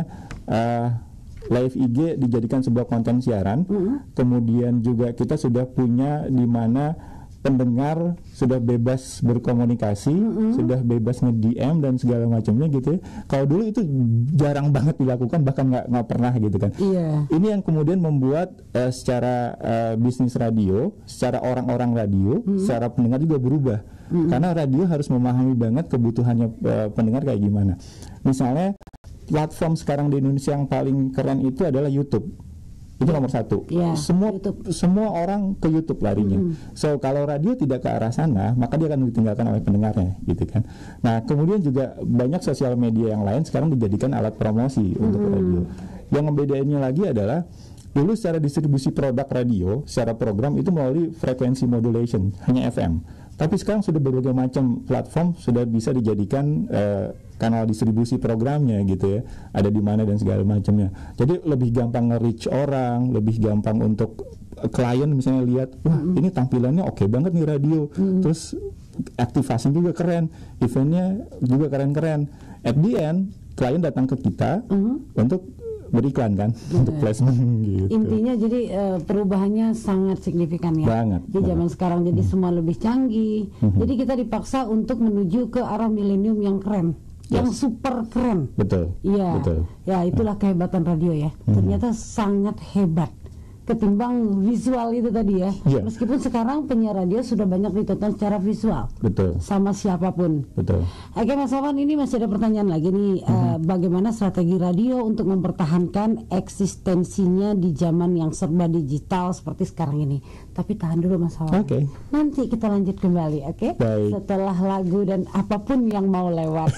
live IG dijadikan sebuah konten siaran. Kemudian juga kita sudah punya di mana pendengar sudah bebas berkomunikasi, sudah bebas nge-DM dan segala macamnya gitu ya. Kalau dulu itu jarang banget dilakukan, bahkan nggak pernah gitu kan. Ini yang kemudian membuat secara bisnis radio, secara orang-orang radio, secara pendengar juga berubah. Karena radio harus memahami banget kebutuhannya pendengar kayak gimana. Misalnya platform sekarang di Indonesia yang paling keren itu adalah YouTube. Itu nomor satu. Semua orang ke YouTube larinya. So kalau radio tidak ke arah sana, maka dia akan ditinggalkan oleh pendengarnya, gitu kan. Nah kemudian juga banyak sosial media yang lain sekarang dijadikan alat promosi untuk radio. Yang membedainnya lagi adalah dulu secara distribusi produk radio, secara program itu melalui frekuensi modulation, hanya FM. Tapi sekarang sudah berbagai macam platform sudah bisa dijadikan kanal distribusi programnya gitu ya. Ada di mana dan segala macamnya. Jadi lebih gampang nge-reach orang, lebih gampang untuk klien misalnya lihat, wah ini tampilannya oke banget nih radio. Terus aktivasi juga keren, eventnya juga keren-keren. At the end, klien datang ke kita untuk beriklan kan, untuk placement gitu. Intinya jadi perubahannya sangat signifikan ya. Banget. Di zaman sekarang jadi semua lebih canggih. Jadi kita dipaksa untuk menuju ke arah milenium yang keren, yang super keren. Betul. Iya. Ya itulah kehebatan radio ya. Ternyata sangat hebat ketimbang visual itu tadi ya. Meskipun sekarang penyiar radio sudah banyak ditonton secara visual. Betul. Sama siapapun. Betul. Oke Mas Afan, ini masih ada pertanyaan lagi nih. Bagaimana strategi radio untuk mempertahankan eksistensinya di zaman yang serba digital seperti sekarang ini? Tapi tahan dulu Mas Afan. Nanti kita lanjut kembali, oke? Setelah lagu dan apapun yang mau lewat.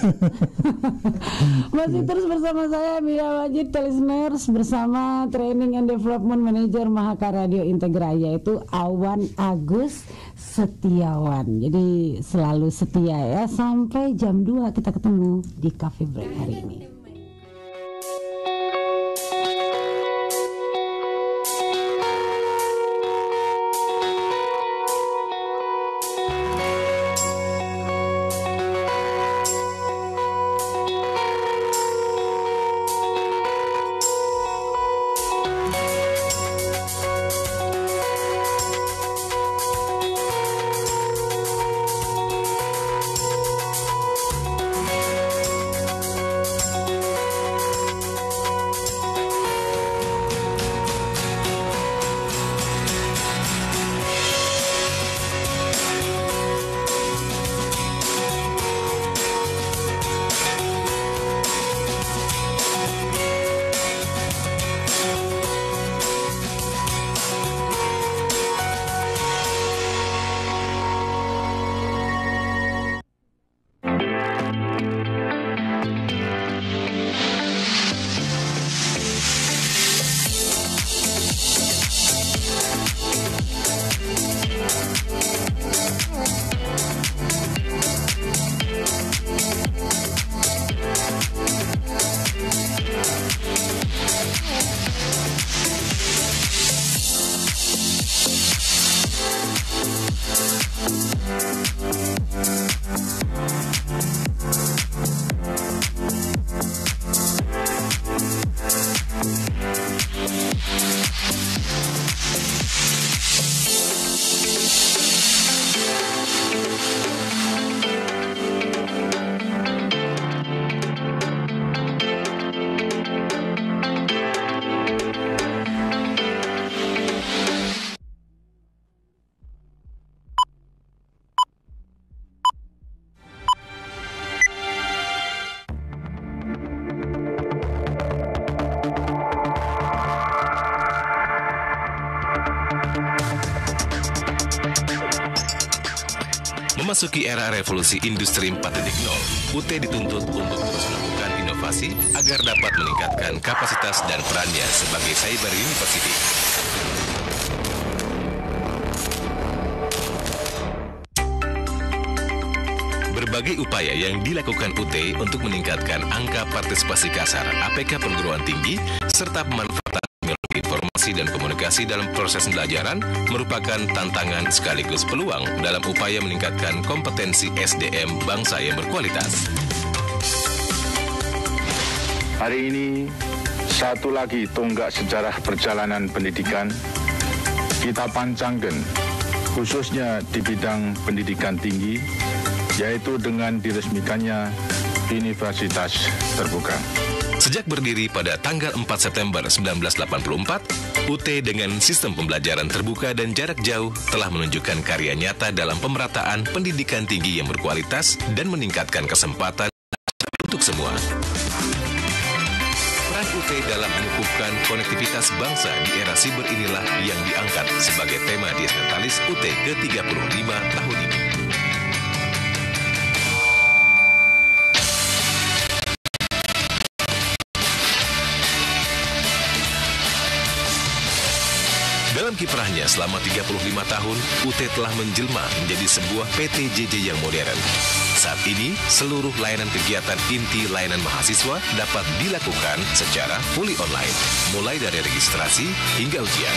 Masih terus bersama saya Emilia Wajid, listeners, bersama Training and Development Manager Mahaka Radio Integra, yaitu Awan Agus Setiawan. Jadi selalu setia ya. Sampai jam 2 kita ketemu di Cafe Break hari ini. Memasuki era revolusi industri 4.0, UT dituntut untuk terus melakukan inovasi agar dapat meningkatkan kapasitas dan perannya sebagai cyber university. Berbagai upaya yang dilakukan UT untuk meningkatkan angka partisipasi kasar APK perguruan tinggi serta pemanfaatan teknologi informasi dan komunikasi dalam proses pembelajaran merupakan tantangan sekaligus peluang dalam upaya meningkatkan kompetensi SDM bangsa yang berkualitas. Hari ini, satu lagi tonggak sejarah perjalanan pendidikan kita pancangkan, khususnya di bidang pendidikan tinggi, yaitu dengan diresmikannya Universitas Terbuka. Sejak berdiri pada tanggal 4 September 1984, UT dengan sistem pembelajaran terbuka dan jarak jauh telah menunjukkan karya nyata dalam pemerataan pendidikan tinggi yang berkualitas dan meningkatkan kesempatan untuk semua. Peran UT dalam mengukuhkan konektivitas bangsa di era siber inilah yang diangkat sebagai tema Diasnatalis UT ke-35 tahun ini. Dalam kiprahnya selama 35 tahun, UT telah menjelma menjadi sebuah PTJJ yang modern. Saat ini, seluruh layanan kegiatan inti layanan mahasiswa dapat dilakukan secara fully online, mulai dari registrasi hingga ujian.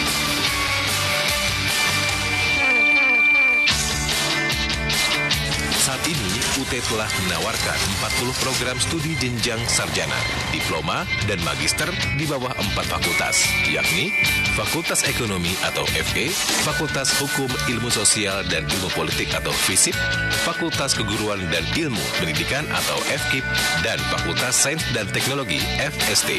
Saat ini, UT telah menawarkan 40 program studi jenjang sarjana, diploma, dan magister di bawah 4 fakultas, yakni Fakultas Ekonomi atau FE, Fakultas Hukum, Ilmu Sosial, dan Ilmu Politik atau FISIP, Fakultas Keguruan dan Ilmu Pendidikan atau FKIP, dan Fakultas Sains dan Teknologi FST.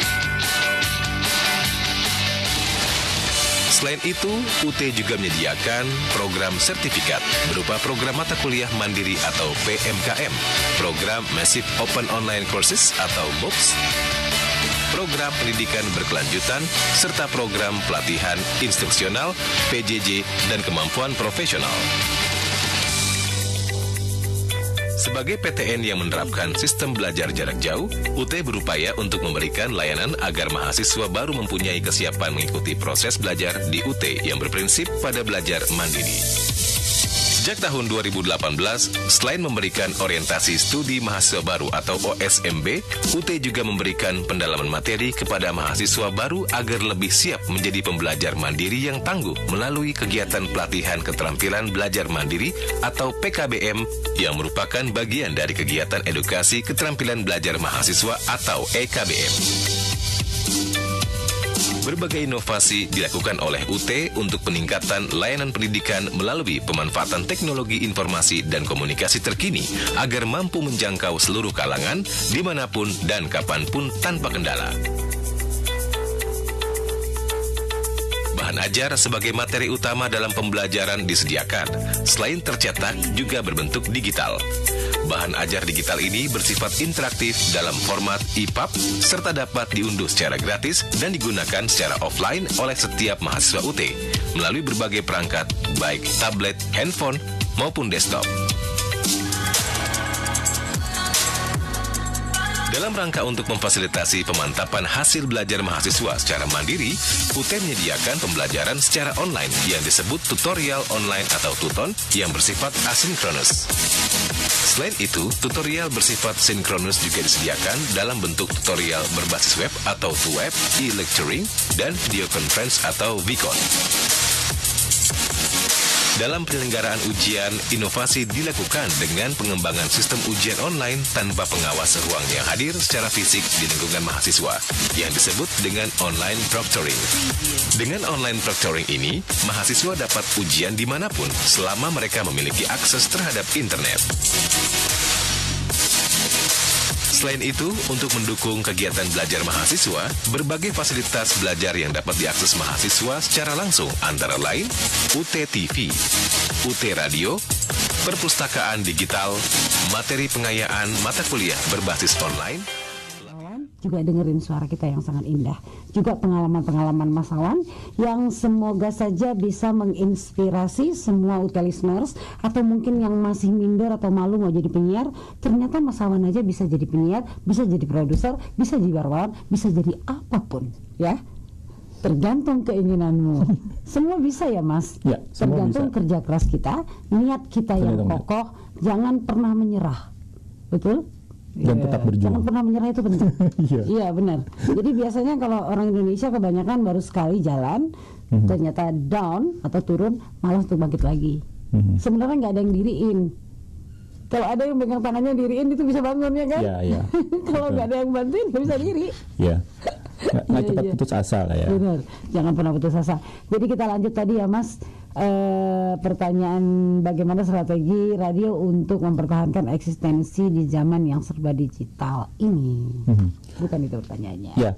Selain itu, UT juga menyediakan program sertifikat berupa program mata kuliah mandiri atau PMKM, program Massive Open Online Courses atau MOOCs, program pendidikan berkelanjutan, serta program pelatihan instruksional, PJJ, dan kemampuan profesional. Sebagai PTN yang menerapkan sistem belajar jarak jauh, UT berupaya untuk memberikan layanan agar mahasiswa baru mempunyai kesiapan mengikuti proses belajar di UT yang berprinsip pada belajar mandiri. Sejak tahun 2018, selain memberikan orientasi studi mahasiswa baru atau OSMB, UT juga memberikan pendalaman materi kepada mahasiswa baru agar lebih siap menjadi pembelajar mandiri yang tangguh melalui kegiatan pelatihan keterampilan belajar mandiri atau PKBM yang merupakan bagian dari kegiatan edukasi keterampilan belajar mahasiswa atau EKBM. Berbagai inovasi dilakukan oleh UT untuk peningkatan layanan pendidikan melalui pemanfaatan teknologi informasi dan komunikasi terkini agar mampu menjangkau seluruh kalangan dimanapun dan kapanpun tanpa kendala. Bahan ajar sebagai materi utama dalam pembelajaran disediakan, selain tercetak juga berbentuk digital. Bahan ajar digital ini bersifat interaktif dalam format EPUB serta dapat diunduh secara gratis dan digunakan secara offline oleh setiap mahasiswa UT melalui berbagai perangkat baik tablet, handphone, maupun desktop. Dalam rangka untuk memfasilitasi pemantapan hasil belajar mahasiswa secara mandiri, UT menyediakan pembelajaran secara online yang disebut tutorial online atau tuton yang bersifat asinkronus. Selain itu, tutorial bersifat sinkronus juga disediakan dalam bentuk tutorial berbasis web atau TWAB, e-lecturing, dan video conference atau VCon. Dalam penyelenggaraan ujian, inovasi dilakukan dengan pengembangan sistem ujian online tanpa pengawas ruang yang hadir secara fisik di lingkungan mahasiswa, yang disebut dengan online proctoring. Dengan online proctoring ini, mahasiswa dapat ujian dimanapun selama mereka memiliki akses terhadap internet. Selain itu, untuk mendukung kegiatan belajar mahasiswa, berbagai fasilitas belajar yang dapat diakses mahasiswa secara langsung antara lain UT TV, UT Radio, perpustakaan digital, materi pengayaan mata kuliah berbasis online. Juga dengerin suara kita yang sangat indah. Juga pengalaman-pengalaman Mas Awan yang semoga saja bisa menginspirasi semua UT listeners, atau mungkin yang masih minder atau malu mau jadi penyiar. Ternyata Mas Awan aja bisa jadi penyiar, bisa jadi produser, bisa jadi wartawan, bisa jadi apapun, ya. Tergantung keinginanmu. Semua bisa ya Mas. Ya, tergantung bisa. Kerja keras kita, niat kita yang kokoh, jangan pernah menyerah. Betul? Dan tetap berjuang. Jangan pernah menyerah, itu penting. Iya benar. Jadi biasanya kalau orang Indonesia kebanyakan baru sekali jalan, ternyata down atau turun, malas untuk bangkit lagi. Sebenarnya nggak ada yang diriin. Kalau ada yang pegang tangannya diriin, itu bisa bangun ya kan? Iya. Kalau nggak ada yang bantuin, nggak bisa diri. Iya. Nggak cepat putus asa lah ya. Benar. Jangan pernah putus asa. Jadi kita lanjut tadi ya Mas, pertanyaan bagaimana strategi radio untuk mempertahankan eksistensi di zaman yang serba digital ini. Bukan itu pertanyaannya. Ya,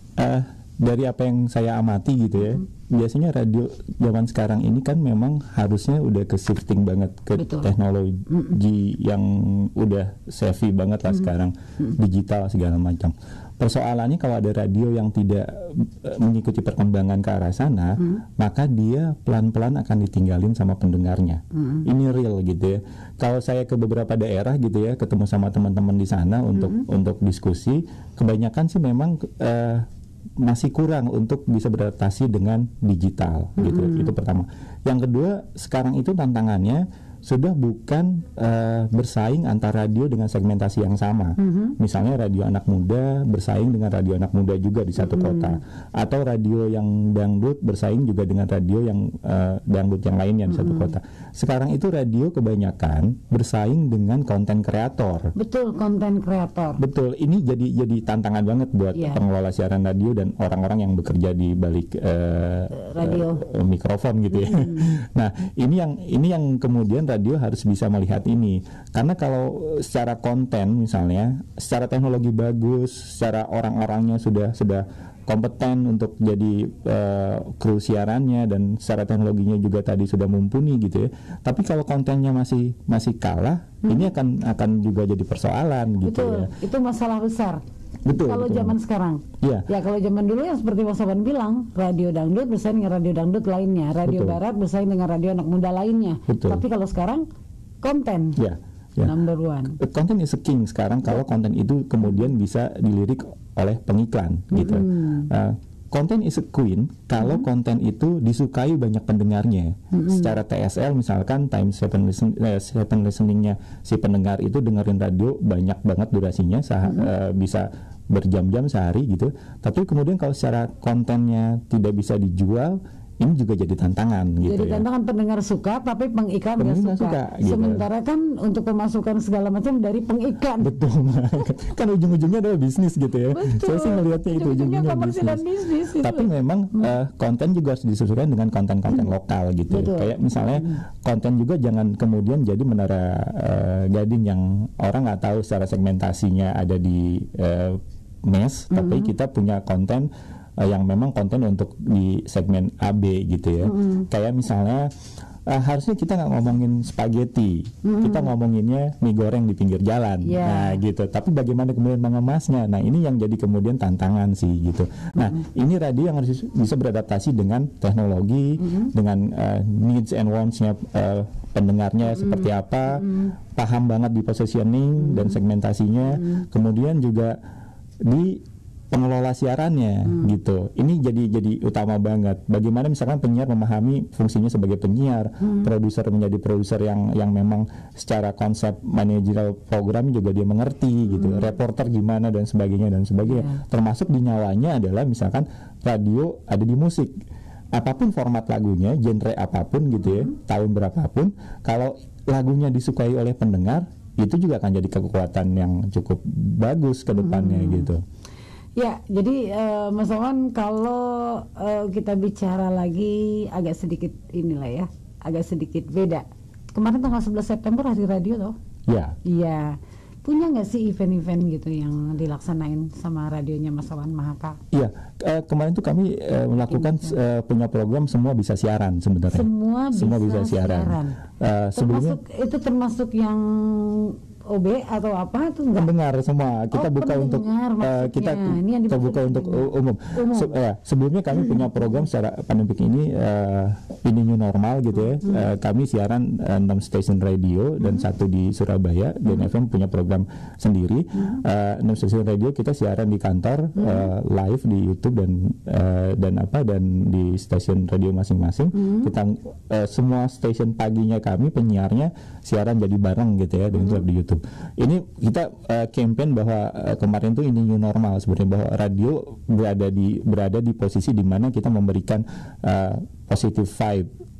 dari apa yang saya amati gitu ya, biasanya radio zaman sekarang ini kan memang harusnya udah ke shifting banget ke teknologi yang udah savvy banget lah sekarang, digital segala macam. Persoalannya kalau ada radio yang tidak mengikuti perkembangan ke arah sana, maka dia pelan-pelan akan ditinggalin sama pendengarnya. Ini real gitu ya. Kalau saya ke beberapa daerah gitu ya, ketemu sama teman-teman di sana untuk diskusi, kebanyakan sih memang masih kurang untuk bisa beradaptasi dengan digital gitu. Itu pertama. Yang kedua, sekarang itu tantangannya sudah bukan bersaing antara radio dengan segmentasi yang sama. Misalnya radio anak muda bersaing dengan radio anak muda juga di satu kota, atau radio yang dangdut bersaing juga dengan radio yang dangdut yang lainnya di satu kota. Sekarang itu radio kebanyakan bersaing dengan konten kreator. Betul, konten kreator. Betul, ini jadi tantangan banget buat pengelola siaran radio dan orang-orang yang bekerja di balik radio mikrofon gitu ya. Nah, ini yang kemudian radio harus bisa melihat ini, karena kalau secara konten misalnya, secara teknologi bagus, secara orang-orangnya sudah kompeten untuk jadi kru siarannya dan secara teknologinya juga tadi sudah mumpuni gitu ya. Tapi kalau kontennya masih kalah, ini akan juga jadi persoalan gitu. Betul, ya. Itu masalah besar. Betul. Kalau zaman sekarang, ya kalau zaman dulu yang seperti Mas Soban bilang, radio dangdut bersaing dengan radio dangdut lainnya, radio barat bersaing dengan radio anak muda lainnya. Tapi kalau sekarang konten, number one. Konten is a king sekarang. Kalau konten itu kemudian bisa dilirik oleh pengiklan, gitu. Konten is a queen kalau konten itu disukai banyak pendengarnya. Secara TSL misalkan time seven listeningnya si pendengar itu dengerin radio banyak banget durasinya, bisa berjam-jam sehari gitu. Tapi kemudian kalau secara kontennya tidak bisa dijual, ini juga jadi tantangan gitu. Jadi tantangan pendengar suka, tapi pengiklan nggak suka. Gitu. Sementara kan untuk pemasukan segala macam dari pengiklan. Betul. Kan ujung-ujungnya adalah bisnis gitu ya. Betul. Saya sih melihatnya itu ujung-ujungnya bisnis. Tapi memang konten juga harus disesuaikan dengan konten-konten lokal gitu. Betul. Kayak misalnya konten juga jangan kemudian jadi menara gading yang orang nggak tahu secara segmentasinya ada di mes, tapi kita punya konten yang memang konten untuk di segmen AB gitu ya. Kayak misalnya harusnya kita nggak ngomongin spaghetti, kita ngomonginnya mie goreng di pinggir jalan, nah gitu. Tapi bagaimana kemudian mengemasnya? Nah ini yang jadi kemudian tantangan sih gitu. Nah ini radio yang harus bisa beradaptasi dengan teknologi, dengan needs and wants-nya pendengarnya seperti apa, paham banget di positioning dan segmentasinya, kemudian juga di pengelola siarannya gitu. Ini jadi utama banget. Bagaimana misalkan penyiar memahami fungsinya sebagai penyiar, produser menjadi produser yang memang secara konsep manajerial program juga dia mengerti gitu. Reporter gimana dan sebagainya. Termasuk di nyawanya adalah misalkan radio ada di musik. Apapun format lagunya, genre apapun gitu ya, tahun berapapun, kalau lagunya disukai oleh pendengar, itu juga akan jadi kekuatan yang cukup bagus ke depannya gitu. Ya, jadi Mas Oman, kalau kita bicara lagi agak sedikit inilah ya, agak sedikit beda. Kemarin tanggal 11 September hari radio toh? Ya. Iya. Punya nggak sih event-event gitu yang dilaksanain sama radionya Mas Oman Mahaka? Iya, kemarin tuh kami melakukan punya program semua bisa siaran sebenarnya. Semua bisa siaran. Termasuk yang OB atau apa itu enggak? Pendengar semua. Kita buka untuk kita buka untuk umum. Sebelumnya kami punya program secara pandemik ini new normal gitu ya. Kami siaran 6 stasiun radio dan 1 di Surabaya, dan FM punya program sendiri. 6 stasiun radio kita siaran di kantor, live di YouTube dan di stasiun radio masing-masing. Kita semua stasiun paginya kami penyiarnya siaran jadi bareng gitu ya, dan itu di YouTube. Ini kita campaign bahwa kemarin tuh ini new normal sebenarnya, bahwa radio berada di posisi di mana kita memberikan positive vibe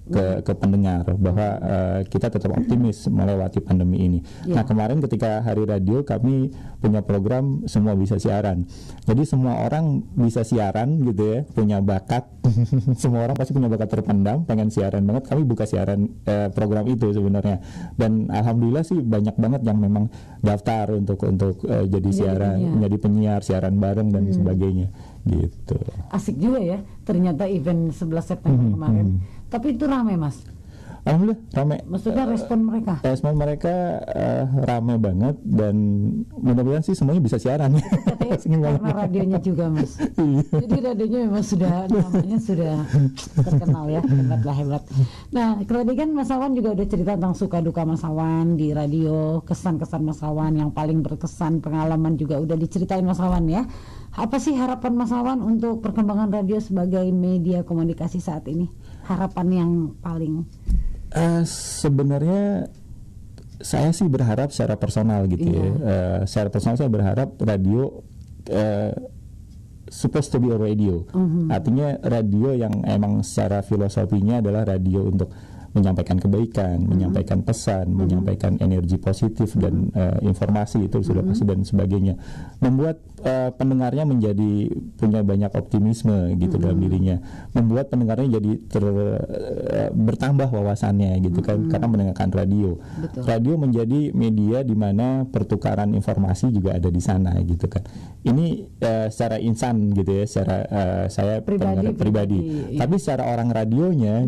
ke pendengar bahwa kita tetap optimis melewati pandemi ini. Nah, kemarin ketika Hari Radio kami punya program Semua Bisa Siaran. Jadi semua orang bisa siaran gitu ya, punya bakat. Semua orang pasti punya bakat terpendam, pengen siaran banget. Kami buka siaran program itu sebenarnya. Dan alhamdulillah sih banyak banget yang memang daftar untuk jadi siaran, menjadi penyiar, siaran bareng dan sebagainya gitu. Asik juga ya ternyata event 11 September kemarin. Tapi itu ramai, Mas. Alhamdulillah ramai. Maksudnya respon mereka? Respon mereka ramai banget, dan mudah-mudahan sih semuanya bisa siaran. Karena radionya juga, Mas. Jadi radionya memang sudah namanya sudah terkenal ya, hebat. Nah, tadi kan Mas Awan juga udah cerita tentang suka duka Mas Awan di radio, kesan-kesan Mas Awan yang paling berkesan, pengalaman juga udah diceritain Mas Awan ya. Apa sih harapan Mas Awan untuk perkembangan radio sebagai media komunikasi saat ini? Harapan yang paling sebenarnya saya sih berharap secara personal gitu ya. Secara personal saya berharap radio supposed to be a radio. Artinya radio yang emang secara filosofinya adalah radio untuk menyampaikan kebaikan, menyampaikan pesan, menyampaikan energi positif dan informasi itu sudah pasti dan sebagainya. Membuat pendengarnya menjadi punya banyak optimisme gitu dalam dirinya. Membuat pendengarnya jadi bertambah wawasannya gitu kan, karena mendengarkan radio. Betul. Radio menjadi media di mana pertukaran informasi juga ada di sana gitu kan. Ini secara insan gitu ya, secara saya pribadi. Iya. Tapi secara orang radionya,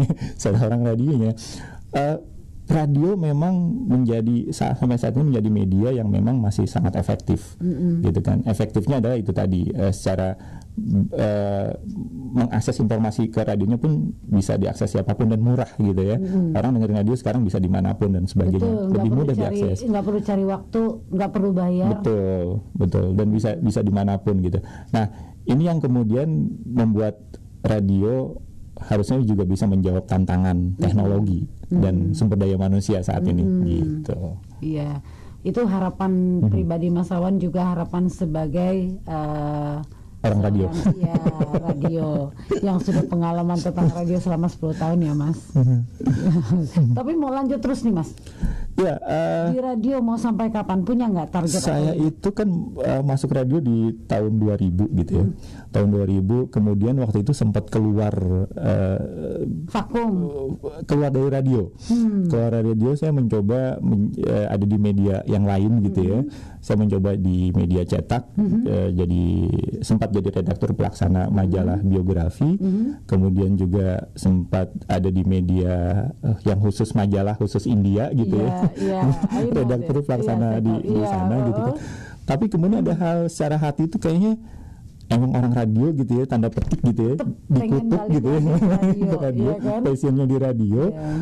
radio memang menjadi sampai saat ini menjadi media yang memang masih sangat efektif, gitu kan. Efektifnya adalah itu tadi, secara mengakses informasi ke radionya pun bisa diakses siapapun dan murah gitu ya. Orang dengerin radio sekarang bisa dimanapun dan sebagainya. Betul, lebih mudah diakses. Nggak perlu cari waktu, nggak perlu bayar. Betul, dan bisa dimanapun gitu. Nah, ini yang kemudian membuat radio harusnya juga bisa menjawab tantangan teknologi dan sumber daya manusia saat ini gitu. Iya, itu harapan pribadi Mas Awan, juga harapan sebagai orang radio. Iya, radio yang sudah pengalaman tentang radio selama 10 tahun ya, Mas. Tapi mau lanjut terus nih, Mas. Ya, di radio mau sampai kapan? Punya nggak target? Saya itu kan masuk radio di tahun 2000 gitu ya. Tahun 2000, kemudian waktu itu sempat keluar vakum. Keluar dari radio. Keluar dari radio, saya mencoba ada di media yang lain gitu ya. Saya mencoba di media cetak, sempat jadi redaktur pelaksana majalah biografi. Kemudian juga sempat ada di media yang khusus majalah khusus India gitu ya. Redaktur pelaksana di sana gitu kan. Tapi kemudian ada hal secara hati itu kayaknya emang orang radio gitu ya, tanda petik gitu ya, dikutuk gitu ya, radio, passionnya di radio.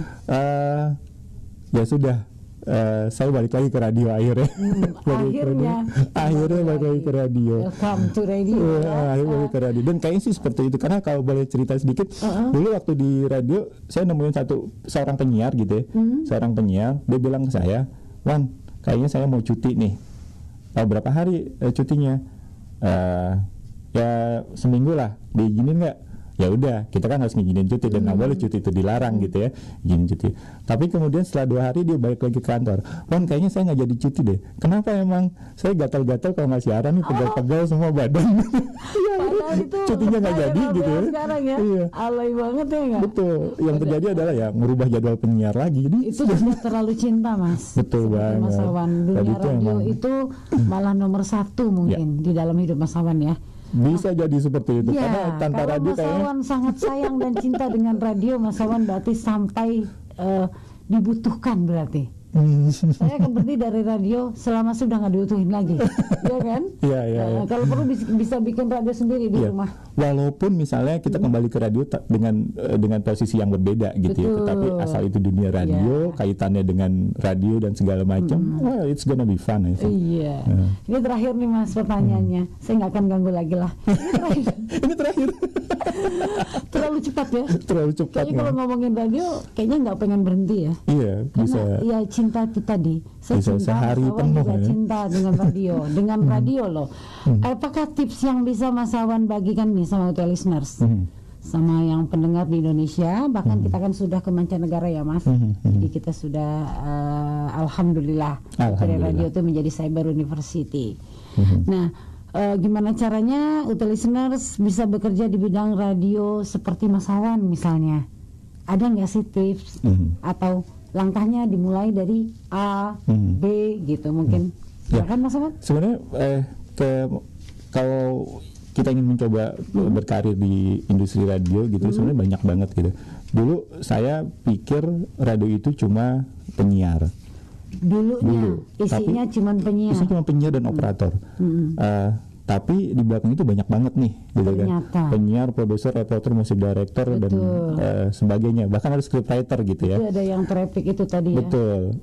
Ya sudah, saya balik lagi ke radio akhirnya. Akhirnya balik lagi ke radio. Welcome to radio. Akhirnya balik ke radio. Dan kayaknya sih seperti itu, karena kalau boleh cerita sedikit, dulu waktu di radio saya nemuin seorang penyiar gitu ya, seorang penyiar, dia bilang ke saya, "Wan, kayaknya saya mau cuti nih." Berapa hari cutinya? Ya seminggu lah, diizinin nggak? Ya udah, kita kan harus ngizinin cuti dan nggak boleh cuti itu dilarang gitu ya, izin cuti. Tapi kemudian setelah 2 hari dia balik lagi ke kantor. Wan, kayaknya saya nggak jadi cuti deh. Kenapa emang? Saya gatal-gatal kalau nggak siaran nih, pegal-pegal semua badan. Padahal itu cutinya nggak jadi gitu ya. Sekarang ya, alay banget ya nggak? Betul. Yang terjadi adalah ya merubah jadwal penyiar lagi. Jadi itu sudah terlalu cinta, Mas. Betul banget. Mas Awan, dunia radio itu malah nomor 1 mungkin di dalam hidup Mas Awan ya. Bisa jadi seperti itu, karena tanpa radio Mas Awan sangat sayang dan cinta dengan radio, Mas Awan berarti sampai dibutuhkan berarti. Saya akan berhenti dari radio selama sudah nggak dibutuhin lagi, ya kan? Iya. Kalau perlu bisa bikin radio sendiri di rumah. Walaupun misalnya kita kembali ke radio dengan posisi yang berbeda gitu ya, tetapi asal itu dunia radio, kaitannya dengan radio dan segala macam, well, it's gonna be fun. Iya. Ini terakhir nih Mas pertanyaannya, saya nggak akan ganggu lagi lah. Ini terakhir. Terlalu cepat ya? Terlalu cepat. Kayaknya kalau ngomongin radio, kayaknya nggak pengen berhenti ya? Iya, bisa. Iya, cinta itu tadi. Saya bisa cinta, sehari penuh juga ya. cinta dengan radio, radio loh. Apakah tips yang bisa Mas Awan bagikan nih sama listeners sama yang pendengar di Indonesia, bahkan kita kan sudah ke mancanegara ya Mas. Jadi kita sudah alhamdulillah radio itu menjadi cyber university. Nah, gimana caranya UT listeners bisa bekerja di bidang radio seperti Mas Wawan misalnya? Ada nggak sih tips atau langkahnya dimulai dari A, B gitu mungkin? Silakan Mas Wawan. Sebenarnya kalau kita ingin mencoba berkarir di industri radio gitu, sebenarnya banyak banget gitu. Dulu saya pikir radio itu cuma penyiar. Dulu isinya cuma penyiar. Isinya cuma penyiar dan operator. Tapi di belakang itu banyak banget nih, gitu kan. Penyiar, produser, reporter, musik director dan sebagainya. Bahkan ada scriptwriter gitu ya. Itu ada yang traffic itu tadi ya. Betul.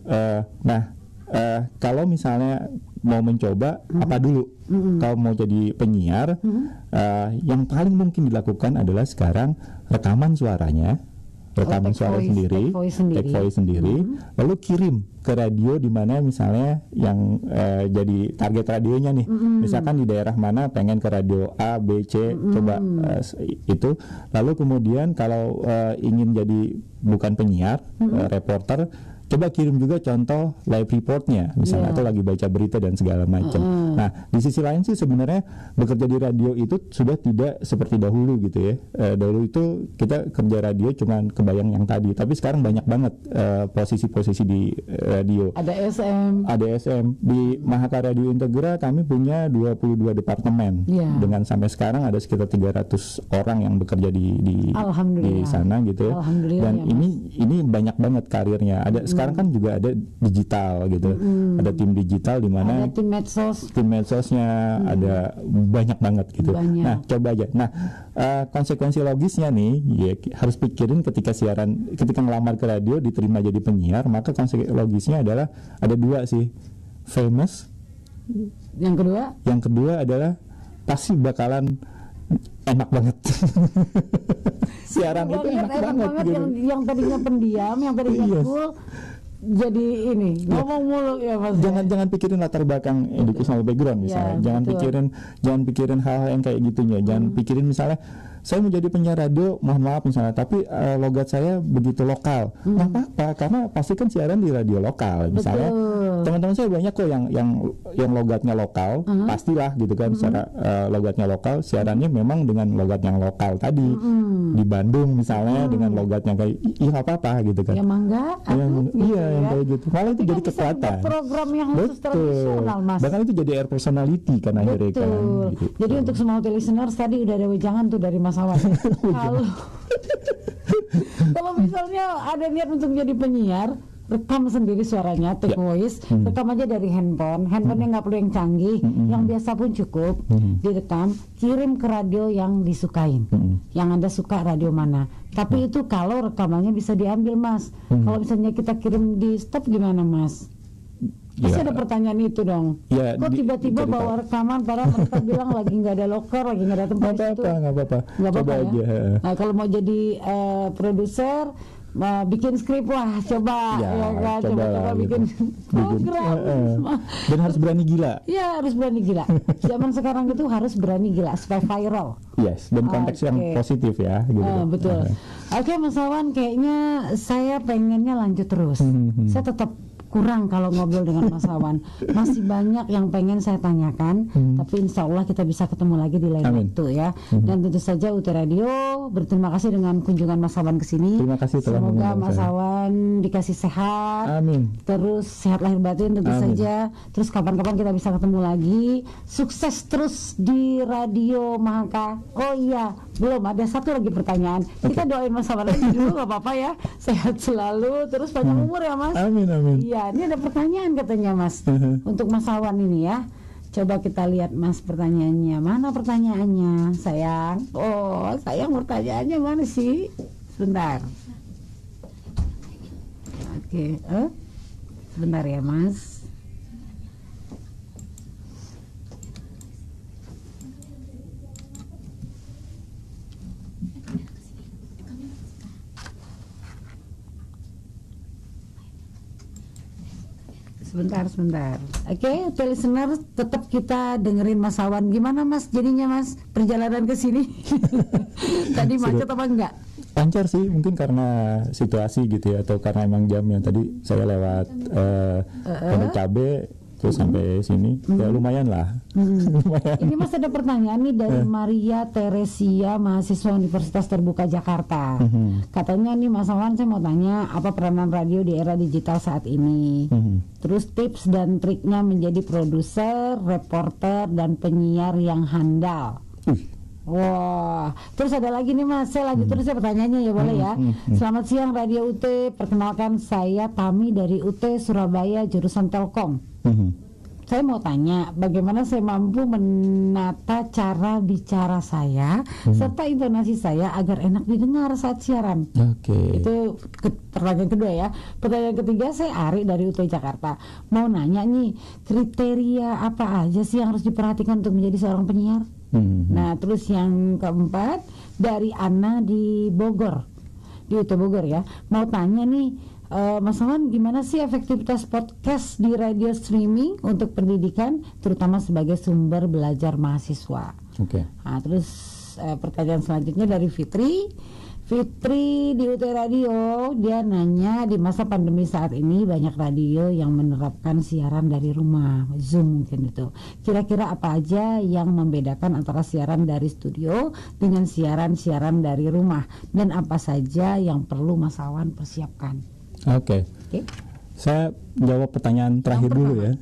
Kalau misalnya mau mencoba apa dulu? Kalau mau jadi penyiar, yang paling mungkin dilakukan adalah sekarang rekaman suaranya, rekaman suara sendiri, take voice sendiri, lalu kirim ke radio di mana misalnya yang jadi target radionya nih, misalkan di daerah mana pengen ke radio A, B, C, coba itu, lalu kemudian kalau ingin jadi bukan penyiar, reporter, coba kirim juga contoh live reportnya misalnya, atau lagi baca berita dan segala macam. Nah, di sisi lain sih sebenarnya bekerja di radio itu sudah tidak seperti dahulu gitu ya. Dahulu itu kita kerja radio cuman kebayang yang tadi, tapi sekarang banyak banget posisi-posisi di radio. Ada SM di Mahaka Radio Integra kami punya 22 departemen. Dengan sampai sekarang ada sekitar 300 orang yang bekerja di sana gitu ya. Dan ya, ini banyak banget karirnya. Ada sekarang kan juga ada digital gitu, ada tim digital di mana ada tim medsosnya, ada banyak banget gitu. Nah, coba aja. Nah, konsekuensi logisnya nih, ya, harus pikirin ketika ngelamar ke radio diterima jadi penyiar, maka konsekuensi logisnya adalah ada dua sih, famous. Yang kedua adalah pasti bakalan enak banget. Siaran itu enak banget gitu. Yang tadinya pendiam, yang tadinya cool, jadi ini ngomong mulu ya Mas. Jangan pikirin latar belakang educational background misalnya. Jangan pikirin hal-hal yang kayak gitunya. Jangan pikirin misalnya saya mau jadi penyiar radio, mohon maaf misalnya, tapi logat saya begitu lokal. Nggak apa-apa, karena pasti kan siaran di radio lokal. Misalnya teman-teman saya banyak kok yang logatnya lokal, pastilah gitu kan, secara logatnya lokal, siarannya memang dengan logat yang lokal tadi. Di Bandung misalnya dengan logat yang kayak iya apa-apa gitu kan. Ya mangga. Yang kayak gitu. Malah itu jadi kekuatan. Program yang khusus tradisional Mas. Bahkan itu jadi air personality kan akhirnya kan. Gitu. Jadi untuk semua listeners tadi udah ada wejangan tuh dari Mas Wawan. Kalau misalnya ada niat untuk jadi penyiar, rekam sendiri suaranya, take voice, rekam aja dari handphonenya nggak perlu yang canggih, yang biasa pun cukup, direkam, kirim ke radio yang disukain, yang Anda suka radio mana. Tapi itu kalau rekamannya bisa diambil Mas. Kalau misalnya kita kirim di stop gimana Mas? Pasti ada pertanyaan itu dong. Kok tiba-tiba bawa rekaman, padahal mereka bilang lagi nggak ada loker, lagi nggak ada tempat itu. Nggak apa-apa. Coba aja. Nah, kalau mau jadi produser, bikin skrip coba bikin program. Dan harus berani gila. Ya, harus berani gila. Zaman sekarang itu harus berani gila supaya viral. Yes, dan konteks yang positif ya. Gitu. Betul. Oke, Mas Wawan, kayaknya saya pengennya lanjut terus. Saya tetap kurang kalau ngobrol dengan Mas Wawan. Masih banyak yang pengen saya tanyakan, tapi insya Allah kita bisa ketemu lagi di lain waktu ya. Dan tentu saja UT Radio berterima kasih dengan kunjungan Mas Wawan ke sini. Terima kasih telah semoga Mas Wawan dikasih sehat. Amin. Terus sehat lahir batin tentu saja. Terus kapan-kapan kita bisa ketemu lagi. Sukses terus di Radio Mahaka. Oh iya, belum ada satu lagi pertanyaan. Kita doain Mas Wawan lagi dulu, nggak apa-apa ya. Sehat selalu, terus panjang umur ya Mas. Amin. Iya. Ini ada pertanyaan katanya Mas untuk Mas Wawan ini ya. Coba kita lihat Mas pertanyaannya. Mana pertanyaannya sayang? Oh sayang, pertanyaannya mana sih? Sebentar. Oke, sebentar ya Mas. Sebentar. Oke, listener, tetap kita dengerin Mas Awan. Gimana Mas jadinya Mas perjalanan ke sini? Tadi macet apa enggak? Lancar sih, mungkin karena situasi gitu ya, atau karena emang jamnya. Tadi saya lewat Pondok Cabe terus sampai sini, ya lumayan lah. Lumayan. Ini Mas ada pertanyaan nih dari Maria Teresia, mahasiswa Universitas Terbuka Jakarta. Katanya nih Mas Awan, saya mau tanya apa peranan radio di era digital saat ini? Terus tips dan triknya menjadi produser, reporter, dan penyiar yang handal. Wah, terus ada lagi nih Mas, saya lanjut terus ya pertanyaannya ya, boleh ya. Selamat siang Radio UT, perkenalkan saya Tami dari UT Surabaya jurusan Telkom. Saya mau tanya, bagaimana saya mampu menata cara bicara saya serta intonasi saya agar enak didengar saat siaran? Itu pertanyaan kedua ya. Pertanyaan ketiga, saya Ari dari UT Jakarta. Mau nanya nih, kriteria apa aja sih yang harus diperhatikan untuk menjadi seorang penyiar? Nah, terus yang keempat dari Ana di Bogor, di UT Bogor ya. Mau tanya nih, Mas Awan, gimana sih efektivitas podcast di radio streaming untuk pendidikan, terutama sebagai sumber belajar mahasiswa? Nah, terus pertanyaan selanjutnya dari Fitri di UT Radio. Dia nanya, di masa pandemi saat ini banyak radio yang menerapkan siaran dari rumah, Zoom mungkin itu. Kira-kira apa aja yang membedakan antara siaran dari studio dengan siaran dari rumah, dan apa saja yang perlu Mas Awan persiapkan? Oke. Saya jawab pertanyaan terakhir dulu ya.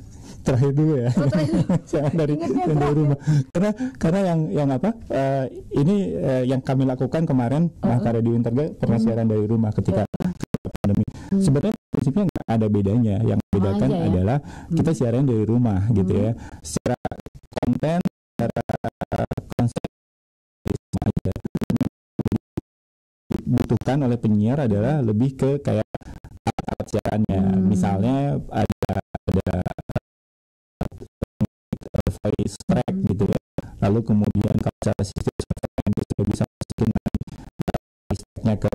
Saya dari rumah. Karena yang apa? Ini yang kami lakukan kemarin, Mahta Radio Interga pernah siaran dari rumah ketika pandemi. Sebenarnya prinsipnya nggak ada bedanya. Yang membedakan adalah kita siaran dari rumah gitu ya. Secara konten, secara konsep sama aja. Dibutuhkan oleh penyiar adalah lebih ke kayak alat siarannya. Misalnya ada voice track gitu ya. Lalu kemudian kalau secara sistem software itu sudah bisa masukin voice tracknya ke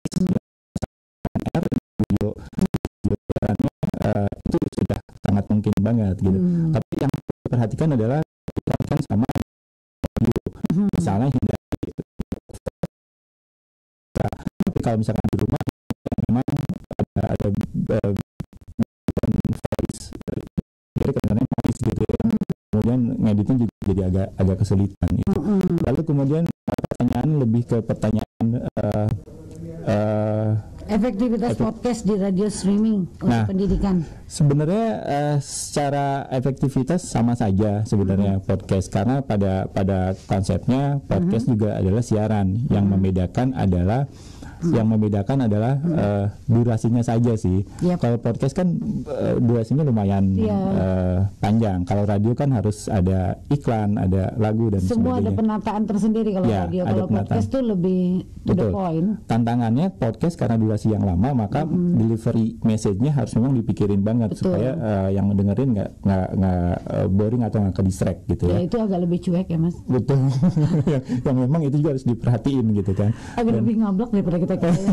video siarannya, itu sudah sangat mungkin banget gitu. Tapi yang diperhatikan adalah diperhatikan sama audio. Misalnya hindari. Tapi kalau misalkan di rumah memang ada voice, jadi kadang-kadang voice gitu ya. Kemudian ngeditnya juga jadi agak kesulitan gitu. Lalu kemudian pertanyaan lebih ke pertanyaan efektivitas podcast di radio streaming untuk pendidikan. Sebenarnya secara efektivitas sama saja sebenarnya podcast, karena pada konsepnya podcast juga adalah siaran. Yang membedakan adalah durasinya saja sih. Kalau podcast kan durasinya lumayan panjang. Kalau radio kan harus ada iklan, ada lagu dan semua sebagainya. Ada penataan tersendiri kalau radio. Kalau podcast tuh lebih to the point. Tantangannya podcast karena durasi yang lama, maka delivery message-nya harus memang dipikirin banget. Supaya yang dengerin nggak boring atau nggak ke-distract gitu ya. Itu agak lebih cuek ya Mas. Betul. yang memang itu juga harus diperhatiin gitu kan. Agak lebih ngablak daripada kita kayaknya.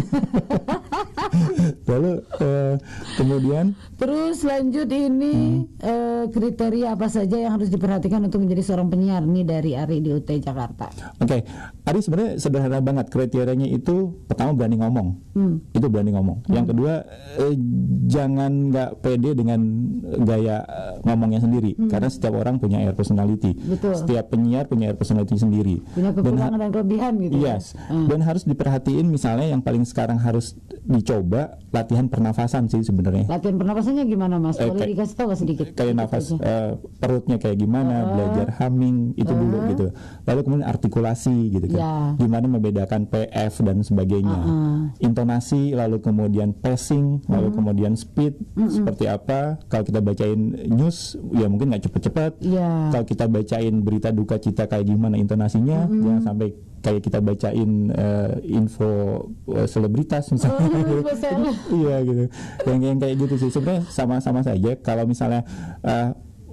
Lalu kemudian terus lanjut ini kriteria apa saja yang harus diperhatikan untuk menjadi seorang penyiar nih dari Ari di UT Jakarta. Ari sebenarnya sederhana banget. Kriterianya itu pertama berani ngomong. Itu berani ngomong. Yang kedua jangan nggak pede dengan gaya ngomongnya sendiri, karena setiap orang punya air personality. Setiap penyiar punya air personality sendiri. Punya kekurangan dan kelebihan gitu. Yes. Dan harus diperhatiin, misalnya yang paling sekarang harus dicoba latihan pernafasan sih sebenarnya. Latihan pernafasannya gimana Mas? Boleh dikasih tahu sedikit? Kayak nafas perutnya kayak gimana, belajar humming itu dulu gitu. Lalu kemudian artikulasi gitu kan. Gimana membedakan PF dan sebagainya. Intonasi, lalu kemudian pacing, lalu kemudian speed seperti apa. Kalau kita bacain news ya mungkin nggak cepet-cepet. Kalau kita bacain berita duka cita kayak gimana intonasinya, jangan sampai kayak kita bacain info selebritas misalnya. Iya gitu. Yang kayak gitu sih sebenarnya sama-sama saja. Kalau misalnya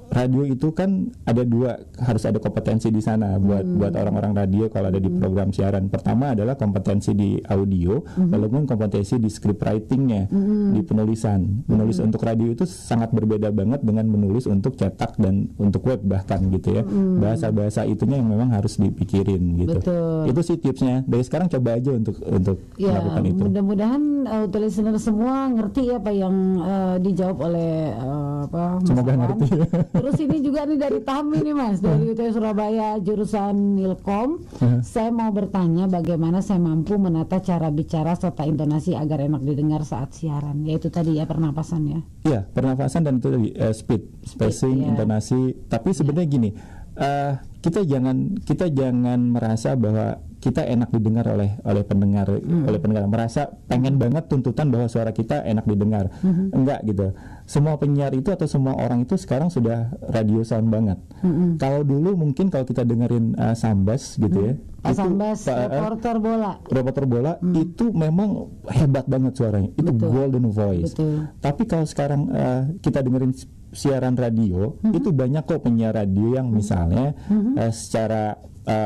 radio itu kan ada dua, harus ada kompetensi di sana buat orang-orang radio kalau ada di program siaran. Pertama adalah kompetensi di audio, walaupun kompetensi di script writingnya, di penulisan. Menulis untuk radio itu sangat berbeda banget dengan menulis untuk cetak dan untuk web bahkan gitu ya. Bahasa-bahasa itunya yang memang harus dipikirin gitu. Betul. Itu sih tipsnya. Dari sekarang coba aja untuk melakukan itu. Mudah-mudahan listener semua ngerti apa yang dijawab oleh Semoga ngerti. Terus ini juga nih dari Tami nih Mas, dari UT Surabaya jurusan Ilkom. Saya mau bertanya bagaimana saya mampu menata cara bicara serta intonasi agar enak didengar saat siaran. Yaitu tadi ya pernapasan ya. Iya, pernapasan dan itu tadi spacing, intonasi. Tapi sebenarnya gini, kita jangan merasa bahwa kita enak didengar oleh pendengar, merasa pengen banget tuntutan bahwa suara kita enak didengar. Enggak gitu. Semua penyiar itu atau semua orang itu sekarang sudah radio sound banget. Kalau dulu mungkin kalau kita dengerin Sambas gitu ya, Sambas reporter bola itu memang hebat banget suaranya. Itu golden voice. Tapi kalau sekarang kita dengerin siaran radio, itu banyak kok penyiar radio yang misalnya secara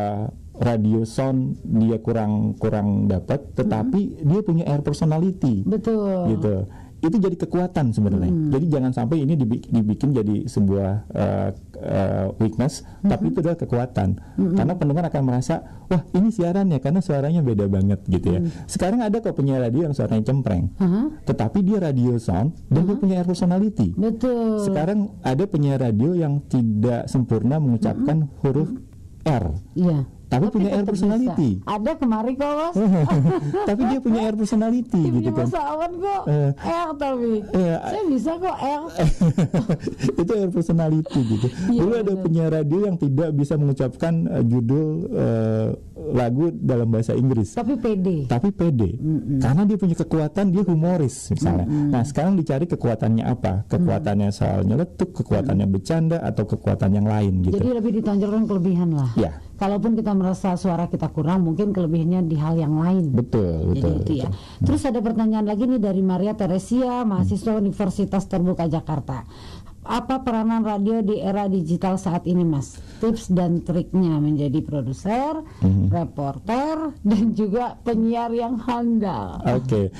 radio sound dia kurang dapat, tetapi dia punya air personality. Betul. Gitu. Itu jadi kekuatan sebenarnya. Jadi jangan sampai ini dibikin jadi sebuah weakness, tapi itu adalah kekuatan. Karena pendengar akan merasa, wah ini siarannya karena suaranya beda banget gitu ya. Sekarang ada kok penyiar radio yang suaranya cempreng, tetapi dia radio sound dan dia punya air personality. Betul. Sekarang ada penyiar radio yang tidak sempurna mengucapkan huruf R. Iya. Tapi punya air personality. Bisa. Ada kemari kok Mas. Tapi dia punya air personality gitu kan. Punya Mas Awan kok air tapi saya bisa kok air. Itu air personality gitu. Dulu ada penyiar radio yang tidak bisa mengucapkan judul lagu dalam bahasa Inggris. Tapi pede. Karena dia punya kekuatan, dia humoris misalnya. Nah sekarang dicari kekuatannya apa? Kekuatannya soal nyeletuk, kekuatannya bercanda, atau kekuatan yang lain gitu. Jadi lebih ditonjolkan kelebihan lah. Ya. Kalaupun kita merasa suara kita kurang, mungkin kelebihannya di hal yang lain. Betul. Jadi itu ya. Terus ada pertanyaan lagi nih dari Maria Teresia, mahasiswa Universitas Terbuka Jakarta. Apa peranan radio di era digital saat ini Mas? Tips dan triknya menjadi produser, reporter, dan juga penyiar yang handal. Oke.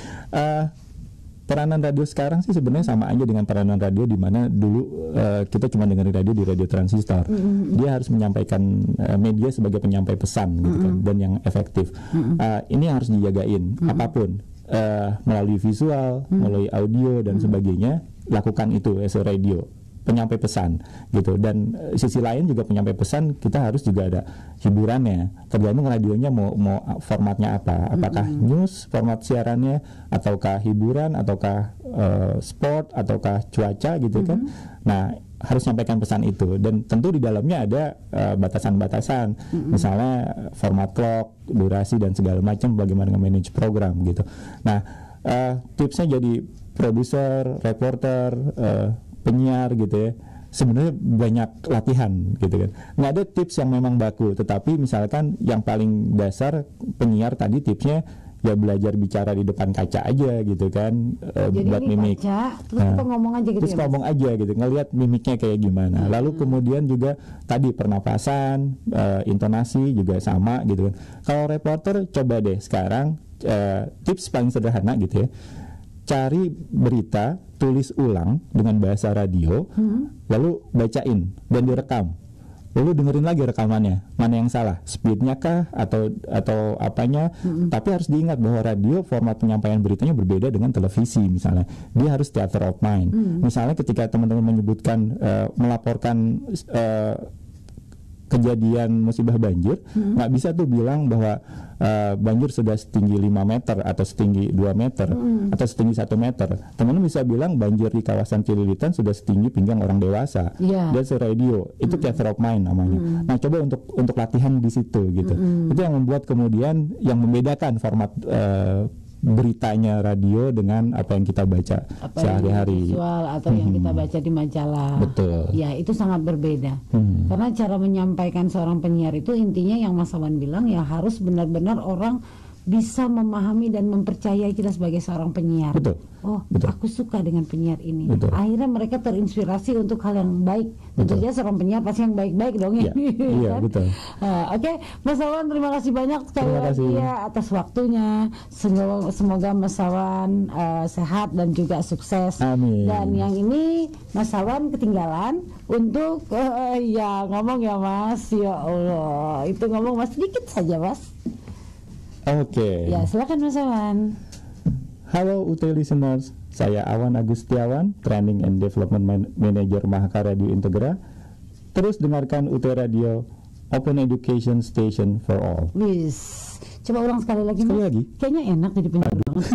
Peranan radio sekarang sih sebenarnya sama aja dengan peranan radio di mana dulu kita cuma dengerin radio di radio transistor. Dia harus menyampaikan media sebagai penyampai pesan gitu kan, dan yang efektif. Ini yang harus dijagain. Apapun melalui visual, melalui audio dan sebagainya, lakukan itu as a radio, penyampai pesan gitu. Dan sisi lain juga penyampai pesan kita harus juga ada hiburannya, tergantung radionya mau formatnya apa, apakah news format siarannya, ataukah hiburan, ataukah sport, ataukah cuaca gitu kan. Nah harus sampaikan pesan itu, dan tentu di dalamnya ada batasan-batasan, misalnya format clock, durasi dan segala macam, bagaimana manage program gitu. Nah tipsnya jadi produser, reporter, penyiar gitu ya, sebenarnya banyak latihan gitu kan. Nggak ada tips yang memang baku, tetapi misalkan yang paling dasar penyiar tadi tipsnya ya belajar bicara di depan kaca aja gitu kan. Jadi buat mimik kaca, terus kita ngomong aja gitu. Terus ngomong aja gitu, ngelihat mimiknya kayak gimana. Lalu kemudian juga tadi pernapasan, intonasi juga sama gitu kan. Kalau reporter coba deh sekarang tips paling sederhana gitu ya, cari berita, tulis ulang dengan bahasa radio, lalu bacain dan direkam, lalu dengerin lagi rekamannya, mana yang salah, speednya kah atau apanya. Tapi harus diingat bahwa radio format penyampaian beritanya berbeda dengan televisi misalnya. Dia harus theater of mind. Misalnya ketika teman-teman menyebutkan melaporkan kejadian musibah banjir, nggak bisa tuh bilang bahwa banjir sudah setinggi 5 meter atau setinggi 2 meter atau setinggi 1 meter. Teman-teman bisa bilang banjir di kawasan Cililitan sudah setinggi pinggang orang dewasa. That's a radio. Itu theater of mind namanya. Nah coba untuk latihan di situ gitu. Itu yang membuat kemudian yang membedakan format beritanya radio dengan apa yang kita baca sehari-hari, visual atau yang kita baca di majalah. Betul. Ya itu sangat berbeda. Karena cara menyampaikan seorang penyiar itu intinya yang Mas Awan bilang ya harus benar-benar orang bisa memahami dan mempercayai kita sebagai seorang penyiar. Betul. Oh, Betul. aku suka dengan penyiar ini. Betul. Akhirnya mereka terinspirasi untuk hal yang baik. Tentunya seorang penyiar pasti yang baik-baik dong ya. Iya, betul. Oke, Mas Awan, terima kasih banyak sekali lagi ya atas waktunya. Semoga Mas Awan sehat dan juga sukses. Amin. Dan yang ini Mas Awan ketinggalan untuk ya ngomong ya Mas. Ya Allah, itu ngomong Mas sedikit saja Mas. Oke. Ya, silakan Mas Awan. Halo UT listeners, saya Awan Agustiawan, Training and Development Manager Mahaka Radio Integra. Terus dengarkan UT Radio, Open Education Station for All. Wis, coba ulang sekali lagi Mas. Lagi? Kayaknya enak jadi penyiar banget.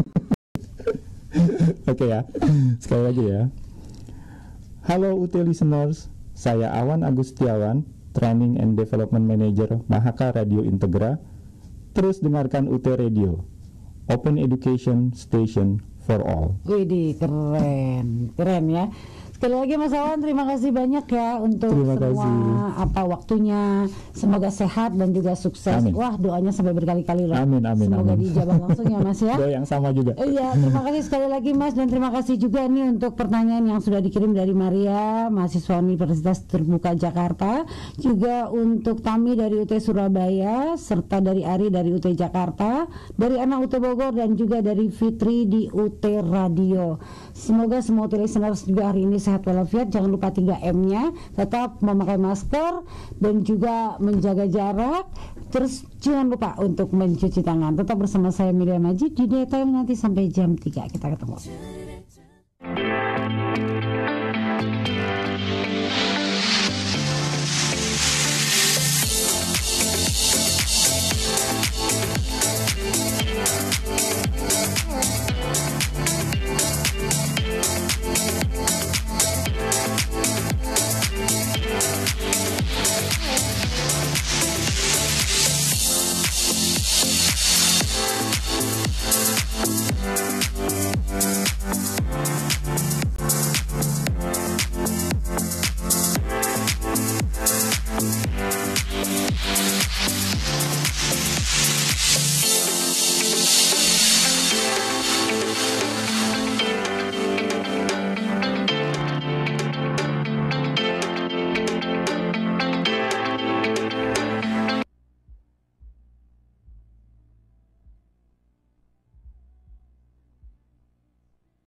Oke ya, sekali lagi ya. Halo UT listeners, saya Awan Agustiawan, Training and Development Manager Mahaka Radio Integra. Terus dengarkan UT Radio, Open Education Station for All. Widih, keren ya. Sekali lagi Mas Awan, terima kasih banyak ya untuk semua waktunya. Semoga sehat dan juga sukses. Amin. Wah, doanya sampai berkali-kali loh. Amin. Semoga dijawab langsung ya Mas ya. Doa yang sama juga. Iya, terima kasih sekali lagi Mas, dan terima kasih juga nih untuk pertanyaan yang sudah dikirim dari Maria, mahasiswa Universitas Terbuka Jakarta, juga untuk Tami dari UT Surabaya, serta dari Ari dari UT Jakarta, dari Ana UT Bogor, dan juga dari Fitri di UT Radio. Semoga semua UT listeners juga hari ini sehat walafiat. Jangan lupa 3M-nya, tetap memakai masker dan juga menjaga jarak. Terus jangan lupa untuk mencuci tangan. Tetap bersama saya Miriam Majid di Daytime nanti sampai jam 3 kita ketemu.